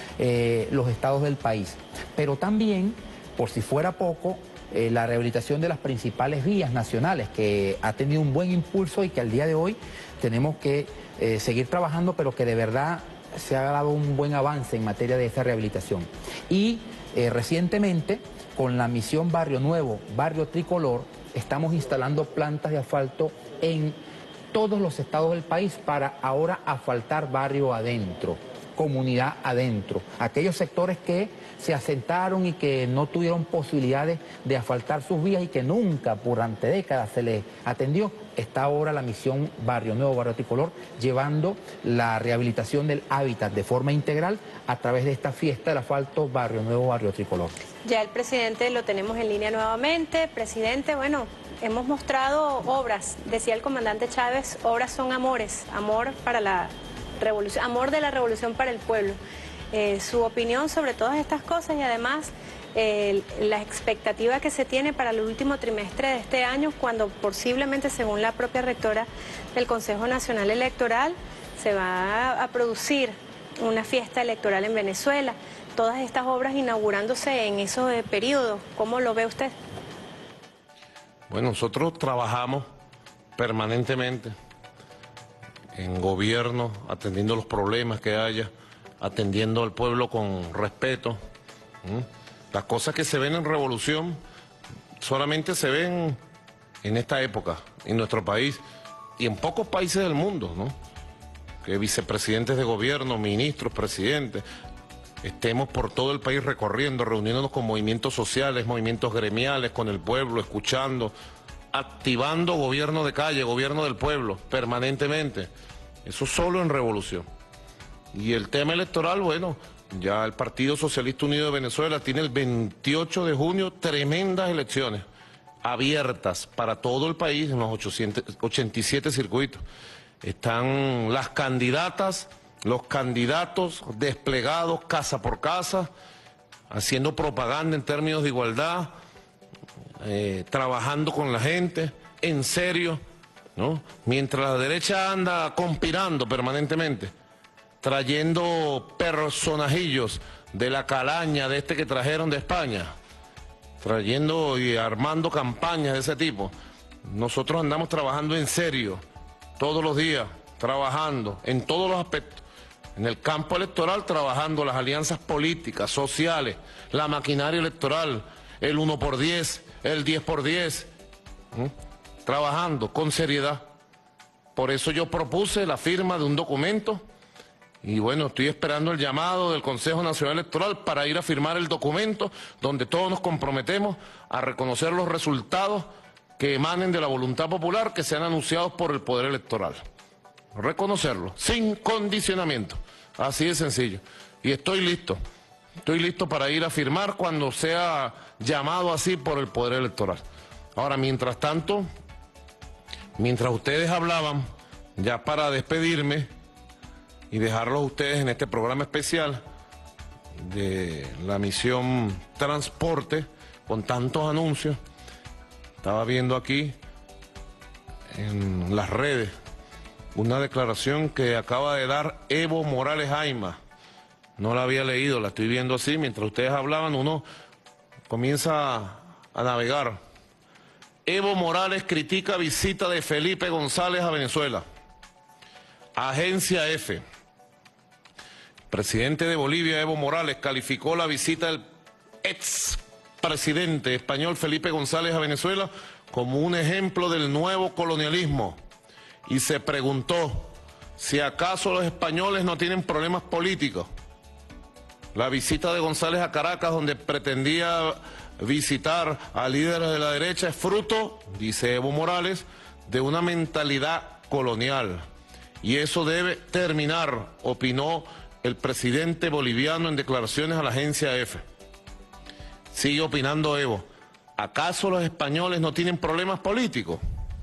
los estados del país, pero también, por si fuera poco, la rehabilitación de las principales vías nacionales, que ha tenido un buen impulso y que al día de hoy tenemos que seguir trabajando, pero que de verdad se ha dado un buen avance en materia de esa rehabilitación. Y recientemente, con la misión Barrio Nuevo, Barrio Tricolor, estamos instalando plantas de asfalto en todos los estados del país para ahora asfaltar barrio adentro, comunidad adentro, aquellos sectores que se asentaron y que no tuvieron posibilidades de asfaltar sus vías y que nunca durante décadas se les atendió. Está ahora la misión Barrio Nuevo, Barrio Tricolor, llevando la rehabilitación del hábitat de forma integral a través de esta fiesta del asfalto Barrio Nuevo, Barrio Tricolor. Ya el presidente lo tenemos en línea nuevamente. Presidente, bueno, hemos mostrado obras, decía el comandante Chávez, obras son amores, amor para la revolución, amor de la revolución para el pueblo. Su opinión sobre todas estas cosas y además la expectativa que se tiene para el último trimestre de este año, cuando posiblemente, según la propia rectora del Consejo Nacional Electoral, se va a producir una fiesta electoral en Venezuela. Todas estas obras inaugurándose en esos periodos, ¿cómo lo ve usted? Bueno, nosotros trabajamos permanentemente en gobierno, atendiendo los problemas que haya, atendiendo al pueblo con respeto. Las cosas que se ven en revolución solamente se ven en esta época, en nuestro país y en pocos países del mundo, ¿no? Que vicepresidentes de gobierno, ministros, presidentes, estemos por todo el país recorriendo, reuniéndonos con movimientos sociales, movimientos gremiales, con el pueblo, escuchando, activando gobierno de calle, gobierno del pueblo, permanentemente. Eso solo en revolución. Y el tema electoral, bueno, ya el Partido Socialista Unido de Venezuela tiene el 28 de junio tremendas elecciones abiertas para todo el país en los 87 circuitos. Están las candidatas, los candidatos desplegados casa por casa, haciendo propaganda en términos de igualdad, trabajando con la gente, en serio, ¿no? Mientras la derecha anda conspirando permanentemente, trayendo personajillos de la calaña de este que trajeron de España, trayendo y armando campañas de ese tipo. Nosotros andamos trabajando en serio, todos los días, trabajando en todos los aspectos. En el campo electoral, trabajando las alianzas políticas, sociales, la maquinaria electoral, el 1x10, el 10x10, trabajando con seriedad. Por eso yo propuse la firma de un documento y bueno, estoy esperando el llamado del Consejo Nacional Electoral para ir a firmar el documento donde todos nos comprometemos a reconocer los resultados que emanen de la voluntad popular que sean anunciados por el Poder Electoral. Reconocerlo, sin condicionamiento, así de sencillo. Y estoy listo para ir a firmar cuando sea llamado así por el Poder Electoral. Ahora, mientras tanto, mientras ustedes hablaban, ya para despedirme y dejarlos a ustedes en este programa especial de la misión Transporte, con tantos anuncios, estaba viendo aquí en las redes una declaración que acaba de dar Evo Morales Ayma. No la había leído, la estoy viendo así. Mientras ustedes hablaban, uno comienza a navegar. Evo Morales critica visita de Felipe González a Venezuela. Agencia F. Presidente de Bolivia, Evo Morales, calificó la visita del expresidente español Felipe González a Venezuela como un ejemplo del nuevo colonialismo. Y se preguntó si acaso los españoles no tienen problemas políticos. La visita de González a Caracas, donde pretendía visitar a líderes de la derecha, es fruto, dice Evo Morales, de una mentalidad colonial. Y eso debe terminar, opinó el presidente boliviano en declaraciones a la agencia F. Sigue opinando Evo. ¿Acaso los españoles no tienen problemas políticos?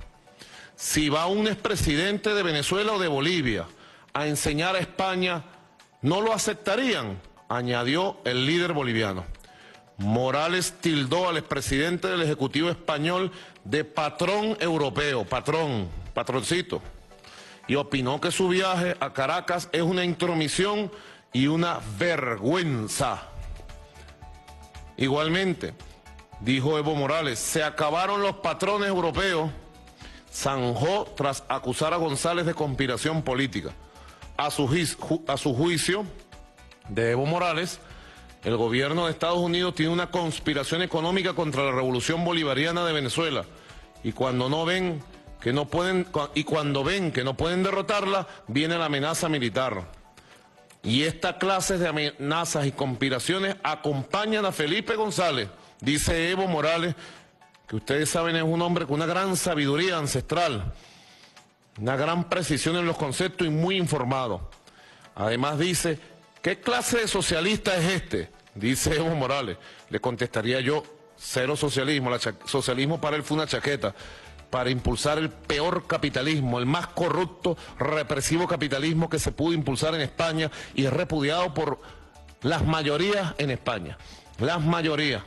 Si va un expresidente de Venezuela o de Bolivia a enseñar a España, ¿no lo aceptarían?, añadió el líder boliviano. Morales tildó al expresidente del Ejecutivo español de patrón europeo, patroncito, y opinó que su viaje a Caracas es una intromisión y una vergüenza. Igualmente, dijo Evo Morales, se acabaron los patrones europeos. Zanjó tras acusar a González de conspiración política. A su juicio de Evo Morales, el gobierno de Estados Unidos tiene una conspiración económica contra la revolución bolivariana de Venezuela y cuando ven que no pueden derrotarla, viene la amenaza militar. Y esta clase de amenazas y conspiraciones acompañan a Felipe González, dice Evo Morales, que ustedes saben es un hombre con una gran sabiduría ancestral, una gran precisión en los conceptos y muy informado. Además dice, ¿qué clase de socialista es este?, dice Evo Morales. Le contestaría yo, cero socialismo, socialismo para él fue una chaqueta, para impulsar el peor capitalismo, el más corrupto, represivo capitalismo que se pudo impulsar en España y es repudiado por las mayorías en España, las mayorías.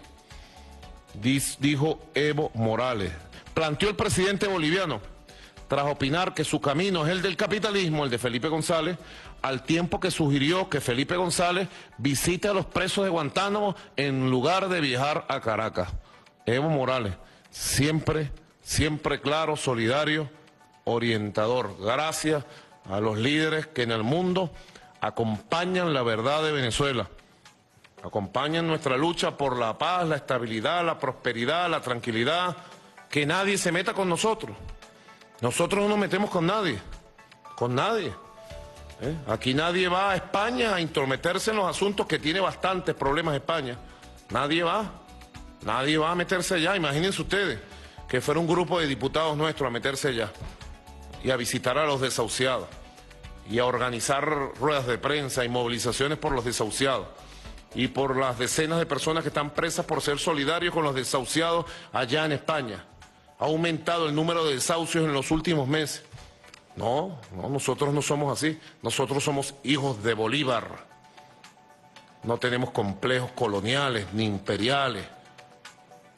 Dijo Evo Morales. Planteó el presidente boliviano, tras opinar que su camino es el del capitalismo, el de Felipe González, al tiempo que sugirió que Felipe González visite a los presos de Guantánamo en lugar de viajar a Caracas. Evo Morales, siempre claro, solidario, orientador. Gracias a los líderes que en el mundo acompañan la verdad de Venezuela. Acompañan nuestra lucha por la paz, la estabilidad, la prosperidad, la tranquilidad. Que nadie se meta con nosotros. Nosotros no nos metemos con nadie. Con nadie. Aquí nadie va a España a intrometerse en los asuntos que tiene bastantes problemas España. Nadie va a meterse allá. Imagínense ustedes que fuera un grupo de diputados nuestros a meterse allá y a visitar a los desahuciados y a organizar ruedas de prensa y movilizaciones por los desahuciados y por las decenas de personas que están presas por ser solidarios con los desahuciados allá en España. Ha aumentado el número de desahucios en los últimos meses. No, nosotros no somos así. Nosotros somos hijos de Bolívar. No tenemos complejos coloniales ni imperiales.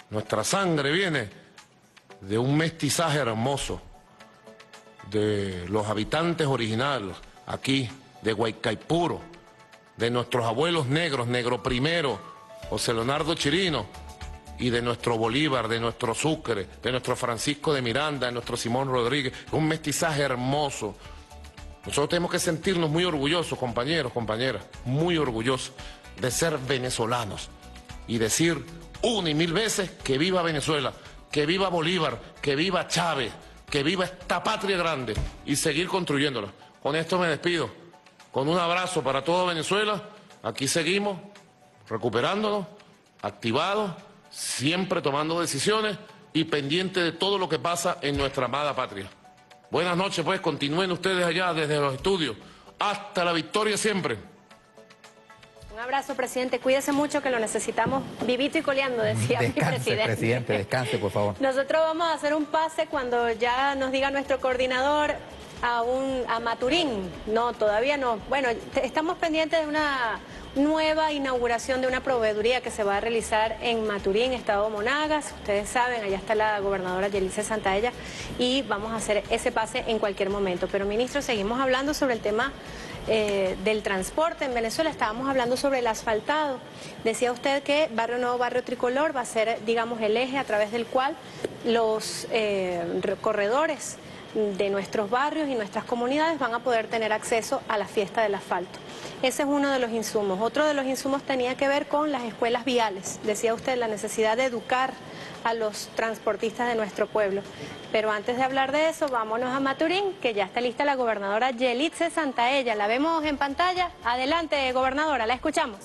Nuestra sangre viene de un mestizaje hermoso, de los habitantes originales aquí, de Guaycaipuro, de nuestros abuelos negros, Negro Primero, José Leonardo Chirino, y de nuestro Bolívar, de nuestro Sucre, de nuestro Francisco de Miranda, de nuestro Simón Rodríguez, un mestizaje hermoso. Nosotros tenemos que sentirnos muy orgullosos, compañeros, compañeras, muy orgullosos de ser venezolanos y decir una y mil veces que viva Venezuela, que viva Bolívar, que viva Chávez, que viva esta patria grande y seguir construyéndola. Con esto me despido, con un abrazo para toda Venezuela. Aquí seguimos recuperándonos, activados, siempre tomando decisiones y pendientes de todo lo que pasa en nuestra amada patria. Buenas noches, pues, continúen ustedes allá desde los estudios. Hasta la victoria siempre. Un abrazo, presidente. Cuídese mucho, que lo necesamos vivito y coleando, decía mi presidente. Descanse, por favor. Nosotros vamos a hacer un pase cuando ya nos diga nuestro coordinador a Maturín. No, todavía no. Bueno, estamos pendientes de una nueva inauguración de una proveeduría que se va a realizar en Maturín, estado Monagas. Ustedes saben, allá está la gobernadora Yelitza Santaella y vamos a hacer ese pase en cualquier momento. Pero, ministro, seguimos hablando sobre el tema del transporte en Venezuela. Estábamos hablando sobre el asfaltado. Decía usted que Barrio Nuevo, Barrio Tricolor va a ser, digamos, el eje a través del cual los corredores de nuestros barrios y nuestras comunidades van a poder tener acceso a la fiesta del asfalto. Ese es uno de los insumos. Otro de los insumos tenía que ver con las escuelas viales. Decía usted la necesidad de educar a los transportistas de nuestro pueblo. Pero antes de hablar de eso, vámonos a Maturín, que ya está lista la gobernadora Yelitza Santaella. La vemos en pantalla. Adelante, gobernadora, la escuchamos.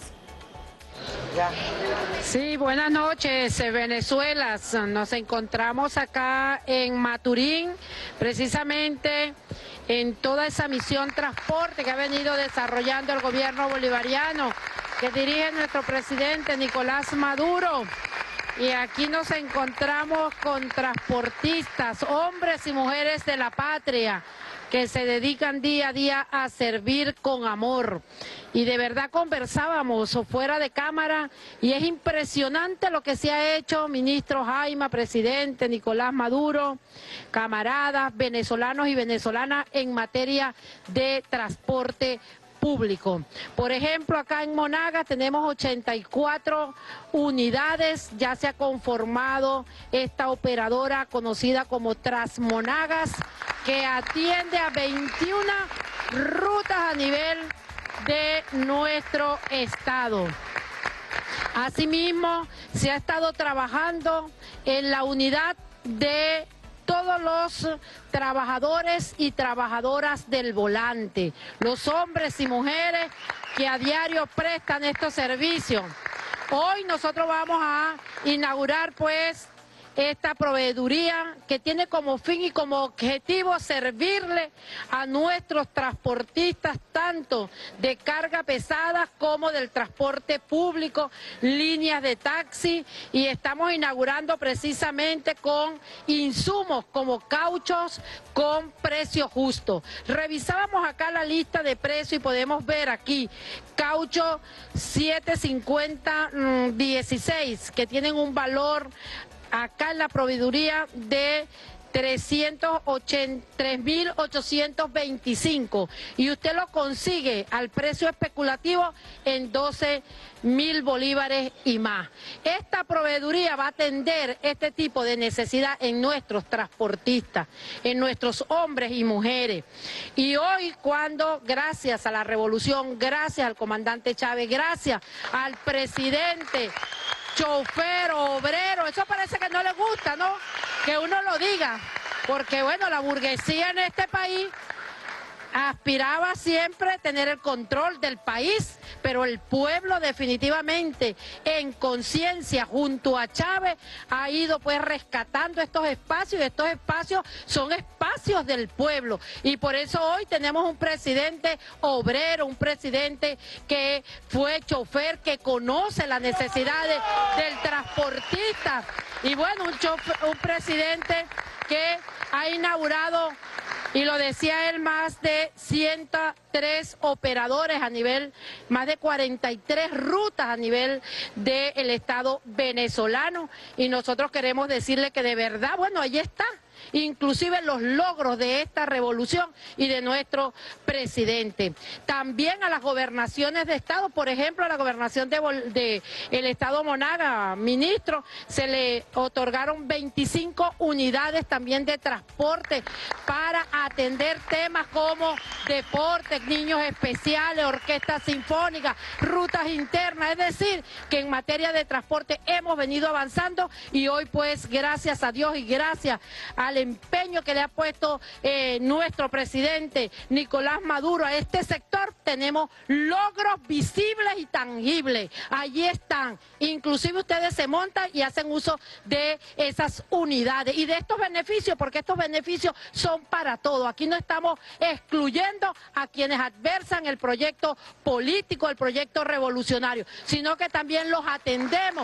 Sí, buenas noches, Venezuela. Nos encontramos acá en Maturín, precisamente en toda esa misión transporte que ha venido desarrollando el gobierno bolivariano, que dirige nuestro presidente Nicolás Maduro. Y aquí nos encontramos con transportistas, hombres y mujeres de la patria, que se dedican día a día a servir con amor. Y de verdad conversábamos fuera de cámara y es impresionante lo que se ha hecho, ministro Jaime, presidente Nicolás Maduro, camaradas venezolanos y venezolanas en materia de transporte público. Por ejemplo, acá en Monagas tenemos 84 unidades, ya se ha conformado esta operadora conocida como Transmonagas, que atiende a 21 rutas a nivel de nuestro estado. Asimismo, se ha estado trabajando en la unidad de todos los trabajadores y trabajadoras del volante, los hombres y mujeres que a diario prestan estos servicios. Hoy nosotros vamos a inaugurar pues esta proveeduría que tiene como fin y como objetivo servirle a nuestros transportistas tanto de carga pesada como del transporte público, líneas de taxi, y estamos inaugurando precisamente con insumos como cauchos con precio justo. Revisábamos acá la lista de precios y podemos ver aquí caucho 750-16 que tienen un valor acá en la proveeduría de 3.825 y usted lo consigue al precio especulativo en 12.000 bolívares y más. Esta proveeduría va a atender este tipo de necesidad en nuestros transportistas, en nuestros hombres y mujeres. Y hoy, cuando gracias a la revolución, gracias al comandante Chávez, gracias al presidente, chofer, obrero, eso parece que no le gusta, ¿no? Que uno lo diga, porque bueno, la burguesía en este país aspiraba siempre a tener el control del país, pero el pueblo definitivamente en conciencia junto a Chávez ha ido pues rescatando estos espacios, y estos espacios son espacios del pueblo, y por eso hoy tenemos un presidente obrero, un presidente que fue chofer, que conoce las necesidades del transportista, y bueno, un presidente que ha inaugurado Y lo decía él, más de 103 operadores a nivel, más de 43 rutas a nivel del Estado venezolano. Y nosotros queremos decirle que de verdad, bueno, ahí está. Inclusive los logros de esta revolución y de nuestro presidente. También a las gobernaciones de estado, por ejemplo, a la gobernación de el estado Monaga, ministro, se le otorgaron 25 unidades también de transporte para atender temas como deportes, niños especiales, orquestas sinfónicas, rutas internas, es decir, que en materia de transporte hemos venido avanzando y hoy pues gracias a Dios y gracias al empeño que le ha puesto nuestro presidente Nicolás Maduro a este sector, tenemos logros visibles y tangibles. Allí están. Inclusive ustedes se montan y hacen uso de esas unidades y de estos beneficios, porque estos beneficios son para todos. Aquí no estamos excluyendo a quienes adversan el proyecto político, el proyecto revolucionario, sino que también los atendemos,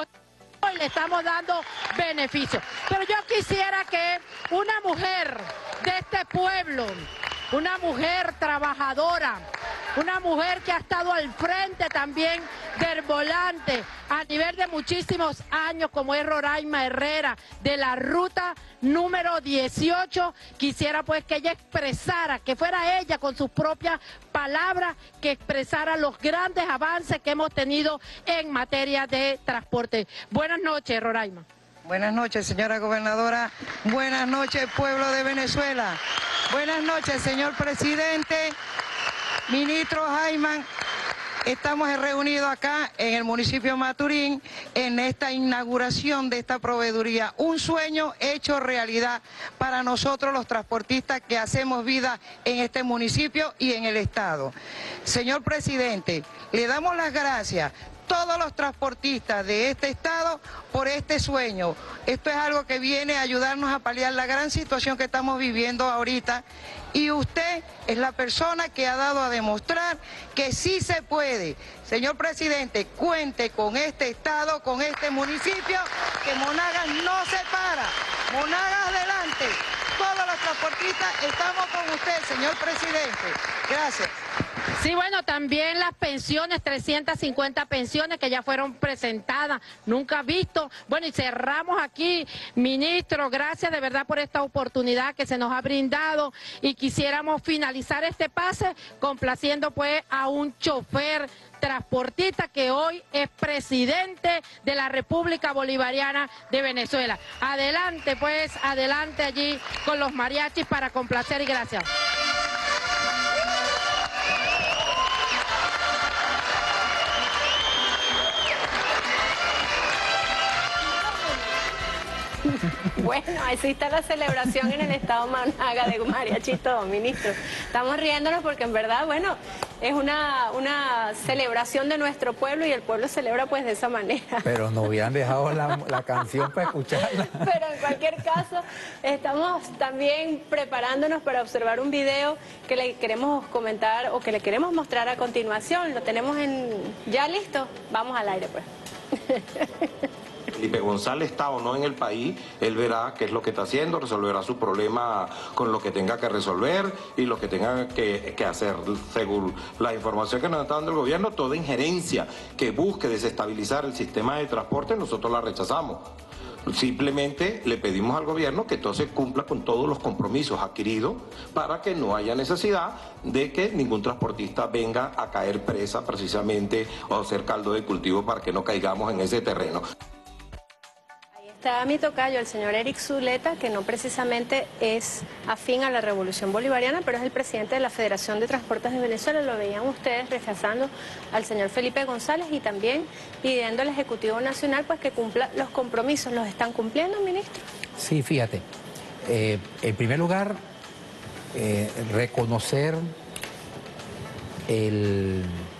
y le estamos dando beneficios. Pero yo quisiera que una mujer de este pueblo, una mujer trabajadora, una mujer que ha estado al frente también del volante a nivel de muchísimos años, como es Roraima Herrera, de la ruta número 18, quisiera pues que ella expresara, que fuera ella con sus propias palabras, que expresara los grandes avances que hemos tenido en materia de transporte. Buenas noches, Roraima. Buenas noches, señora gobernadora. Buenas noches, pueblo de Venezuela. Buenas noches, señor presidente, ministro Jaime. Estamos reunidos acá en el municipio de Maturín en esta inauguración de esta proveeduría. Un sueño hecho realidad para nosotros los transportistas que hacemos vida en este municipio y en el estado. Señor presidente, le damos las gracias todos los transportistas de este estado por este sueño. Esto es algo que viene a ayudarnos a paliar la gran situación que estamos viviendo ahorita y usted es la persona que ha dado a demostrar que sí se puede. Señor presidente, cuente con este estado, con este municipio, que Monagas no se para. Monagas adelante. Todos los transportistas estamos con usted, señor presidente. Gracias. Sí, bueno, también las pensiones, 350 pensiones que ya fueron presentadas, nunca visto. Bueno, y cerramos aquí, ministro, gracias de verdad por esta oportunidad que se nos ha brindado y quisiéramos finalizar este pase complaciendo pues a un chofer transportista que hoy es presidente de la República Bolivariana de Venezuela. Adelante pues, adelante allí con los mariachis para complacer y gracias. Bueno, así está la celebración en el estado Monaga de mariachi todo, ministro. Estamos riéndonos porque en verdad, bueno, es una celebración de nuestro pueblo y el pueblo celebra pues de esa manera. Pero nos hubieran dejado la canción para escucharla. Pero en cualquier caso, estamos también preparándonos para observar un video que le queremos comentar o que le queremos mostrar a continuación. Lo tenemos ya listo. Vamos al aire pues. Felipe González está o no en el país, él verá qué es lo que está haciendo, resolverá su problema con lo que tenga que resolver y lo que tenga que hacer. Según la información que nos está dando el gobierno, toda injerencia que busque desestabilizar el sistema de transporte, nosotros la rechazamos. Simplemente le pedimos al gobierno que entonces cumpla con todos los compromisos adquiridos para que no haya necesidad de que ningún transportista venga a caer presa precisamente o ser caldo de cultivo para que no caigamos en ese terreno. Está mi tocayo, el señor Eric Zuleta, que no precisamente es afín a la Revolución Bolivariana, pero es el presidente de la Federación de Transportes de Venezuela. Lo veían ustedes rechazando al señor Felipe González y también pidiendo al Ejecutivo Nacional pues que cumpla los compromisos. ¿Los están cumpliendo, ministro? Sí, fíjate. En primer lugar, reconocer el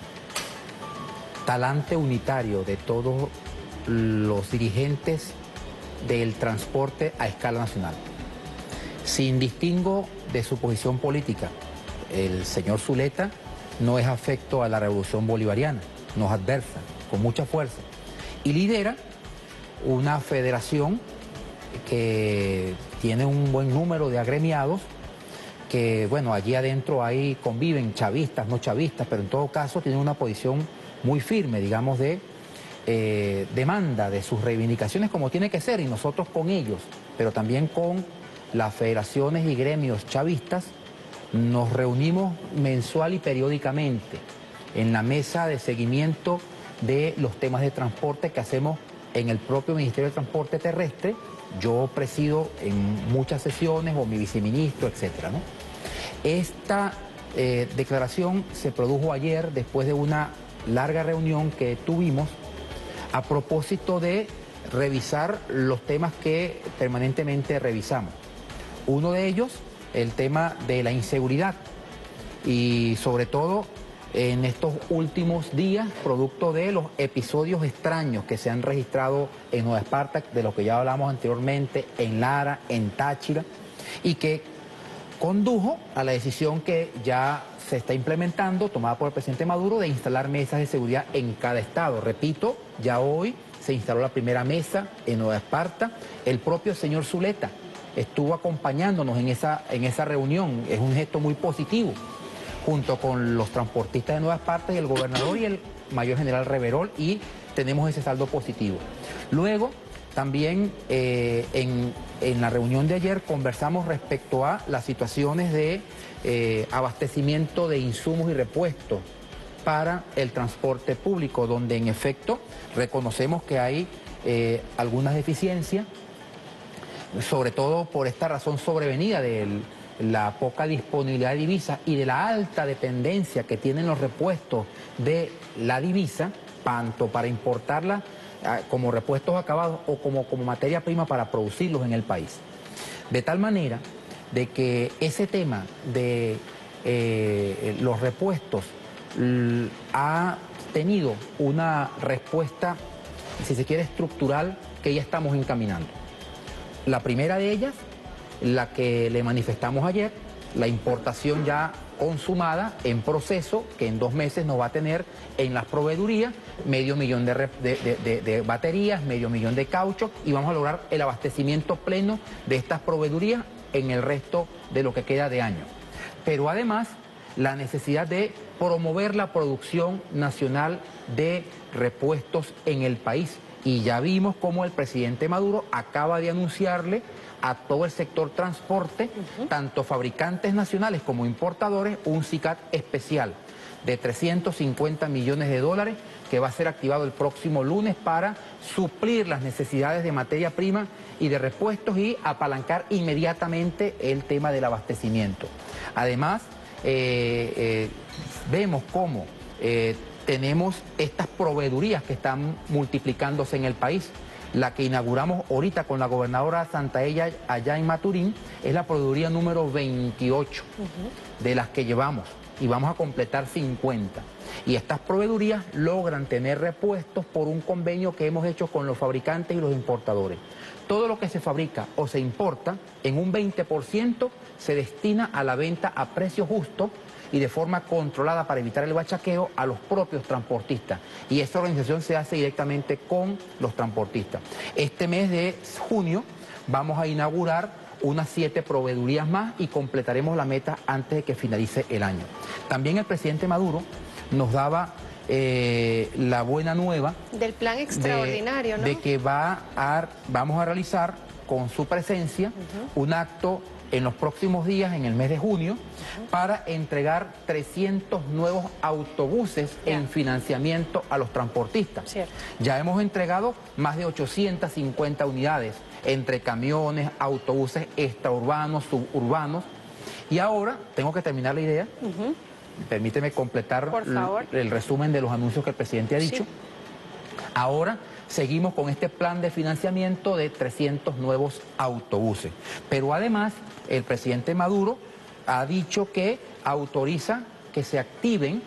talante unitario de todos los dirigentes del transporte a escala nacional. Sin distingo de su posición política, el señor Zuleta no es afecto a la revolución bolivariana, nos adversa con mucha fuerza y lidera una federación que tiene un buen número de agremiados que, bueno, allí adentro ahí conviven chavistas, no chavistas, pero en todo caso tienen una posición muy firme, digamos, de demanda de sus reivindicaciones como tiene que ser, y nosotros con ellos, pero también con las federaciones y gremios chavistas, nos reunimos mensual y periódicamente en la mesa de seguimiento de los temas de transporte que hacemos en el propio Ministerio de Transporte Terrestre. Yo presido en muchas sesiones, o mi viceministro, etcétera, ¿no? Esta declaración se produjo ayer después de una larga reunión que tuvimos a propósito de revisar los temas que permanentemente revisamos. Uno de ellos, el tema de la inseguridad, y sobre todo en estos últimos días, producto de los episodios extraños que se han registrado en Nueva Esparta, de los que ya hablamos anteriormente, en Lara, en Táchira, y que condujo a la decisión que ya se está implementando, tomada por el presidente Maduro, de instalar mesas de seguridad en cada estado. Repito, ya hoy se instaló la primera mesa en Nueva Esparta. El propio señor Zuleta estuvo acompañándonos en esa reunión. Es un gesto muy positivo, junto con los transportistas de Nueva Esparta y el gobernador y el mayor general Reverol, y tenemos ese saldo positivo. Luego, también en la reunión de ayer conversamos respecto a las situaciones de abastecimiento de insumos y repuestos para el transporte público, donde en efecto reconocemos que hay algunas deficiencias, sobre todo por esta razón sobrevenida de la poca disponibilidad de divisas y de la alta dependencia que tienen los repuestos de la divisa, tanto para importarla como repuestos acabados o como materia prima para producirlos en el país. De tal manera de que ese tema de los repuestos ha tenido una respuesta, si se quiere, estructural, que ya estamos encaminando. La primera de ellas, la que le manifestamos ayer, la importación ya consumada, en proceso, que en 2 meses nos va a tener en las proveedurías 500.000 de baterías, 500.000 de caucho, y vamos a lograr el abastecimiento pleno de estas proveedurías en el resto de lo que queda de año. Pero además, la necesidad de promover la producción nacional de repuestos en el país. Y ya vimos cómo el presidente Maduro acaba de anunciarle a todo el sector transporte, tanto fabricantes nacionales como importadores, un SICAD especial de 350 millones de dólares que va a ser activado el próximo lunes para suplir las necesidades de materia prima y de repuestos y apalancar inmediatamente el tema del abastecimiento. Además, vemos cómo tenemos estas proveedurías que están multiplicándose en el país. La que inauguramos ahorita con la gobernadora Santaella allá en Maturín es la proveeduría número 28 de las que llevamos, y vamos a completar 50. Y estas proveedurías logran tener repuestos por un convenio que hemos hecho con los fabricantes y los importadores. Todo lo que se fabrica o se importa, en un 20% se destina a la venta a precio justo y de forma controlada para evitar el bachaqueo a los propios transportistas. Y esta organización se hace directamente con los transportistas. Este mes de junio vamos a inaugurar unas 7 proveedurías más y completaremos la meta antes de que finalice el año. También el presidente Maduro nos daba la buena nueva del plan extraordinario, ¿no? De que vamos a realizar con su presencia un acto en los próximos días, en el mes de junio, para entregar 300 nuevos autobuses en financiamiento a los transportistas. Cierto. Ya hemos entregado más de 850 unidades, entre camiones, autobuses extraurbanos, suburbanos, y ahora tengo que terminar la idea. Permíteme completar el resumen de los anuncios que el presidente ha dicho. Sí. Ahora seguimos con este plan de financiamiento de 300 nuevos autobuses. Pero además, el presidente Maduro ha dicho que autoriza que se activen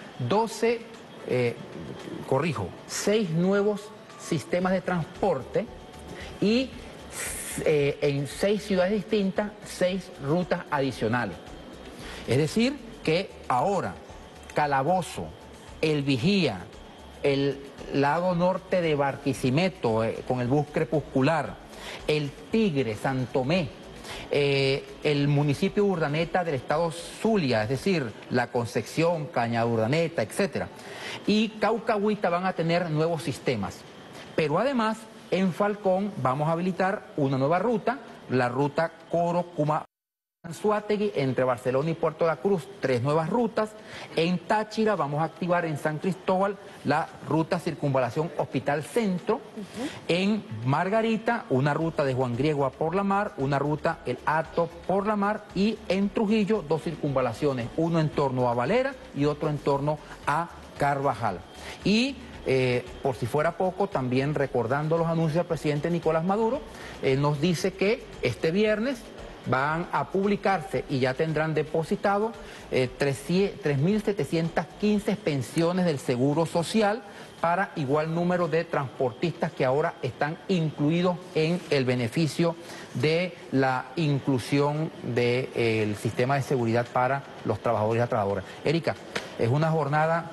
6 nuevos sistemas de transporte y en 6 ciudades distintas, 6 rutas adicionales. Es decir, que ahora Calabozo, El Vigía, el lado norte de Barquisimeto con el bus crepuscular, el Tigre, San Tomé, el municipio de Urdaneta del estado Zulia, es decir, La Concepción, Cañada Urdaneta, etc. Y Caucahuita van a tener nuevos sistemas. Pero además, en Falcón vamos a habilitar una nueva ruta, la ruta Coro-Cuma-Anzoátegui, entre Barcelona y Puerto de la Cruz, 3 nuevas rutas. En Táchira vamos a activar en San Cristóbal la ruta Circunvalación Hospital Centro. En Margarita, una ruta de Juan Griego a Por la Mar, una ruta El Hato por la Mar, y en Trujillo 2 circunvalaciones, uno en torno a Valera y otro en torno a Carvajal. Y por si fuera poco, también recordando los anuncios del presidente Nicolás Maduro, él nos dice que este viernes van a publicarse y ya tendrán depositado 3.715 pensiones del Seguro Social para igual número de transportistas que ahora están incluidos en el beneficio de la inclusión del sistema de seguridad para los trabajadores y las trabajadoras. Erika, es una jornada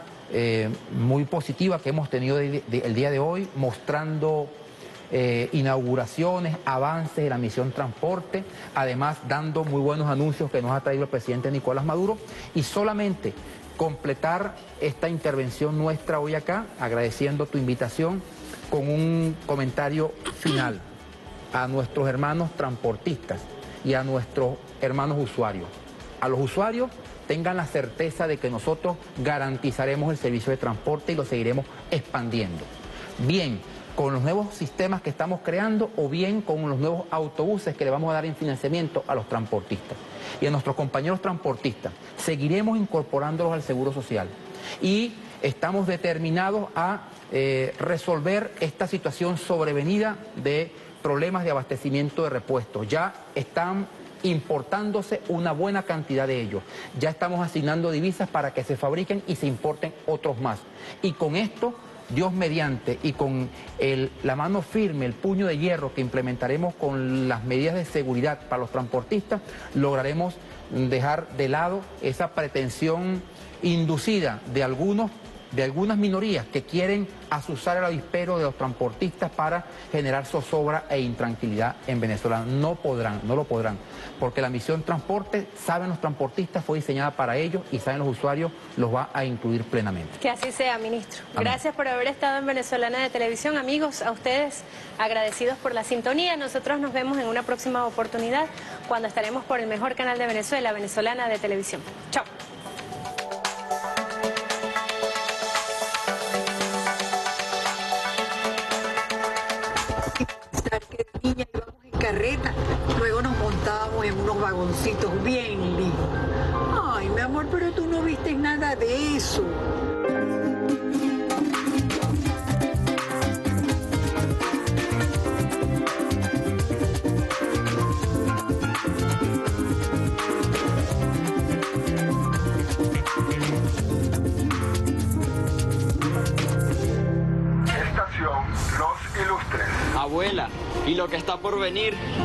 muy positiva que hemos tenido el día de hoy, mostrando inauguraciones, avances de la misión transporte, además dando muy buenos anuncios que nos ha traído el presidente Nicolás Maduro, y solamente completar esta intervención nuestra hoy acá, agradeciendo tu invitación, con un comentario final a nuestros hermanos transportistas y a nuestros hermanos usuarios. A los usuarios, tengan la certeza de que nosotros garantizaremos el servicio de transporte y lo seguiremos expandiendo. Bien con los nuevos sistemas que estamos creando o bien con los nuevos autobuses que le vamos a dar en financiamiento a los transportistas. Y a nuestros compañeros transportistas, seguiremos incorporándolos al Seguro Social. Y estamos determinados a resolver esta situación sobrevenida de problemas de abastecimiento de repuestos. Ya están importándose una buena cantidad de ellos. Ya estamos asignando divisas para que se fabriquen y se importen otros más. Y con esto, Dios mediante, y con la mano firme, el puño de hierro que implementaremos con las medidas de seguridad para los transportistas, lograremos dejar de lado esa pretensión inducida de algunas minorías que quieren azuzar el avispero de los transportistas para generar zozobra e intranquilidad en Venezuela. No podrán, no lo podrán, porque la misión transporte, saben los transportistas, fue diseñada para ellos y saben los usuarios, los va a incluir plenamente. Que así sea, ministro. Amén. Gracias por haber estado en Venezolana de Televisión. Amigos, a ustedes agradecidos por la sintonía. Nosotros nos vemos en una próxima oportunidad cuando estaremos por el mejor canal de Venezuela, Venezolana de Televisión. Chao. Que de niña íbamos en carreta, luego nos montábamos en unos vagoncitos bien lindos. Ay, mi amor, pero tú no viste nada de eso. Estación Los Ilustres. Abuela, ¿y lo que está por venir?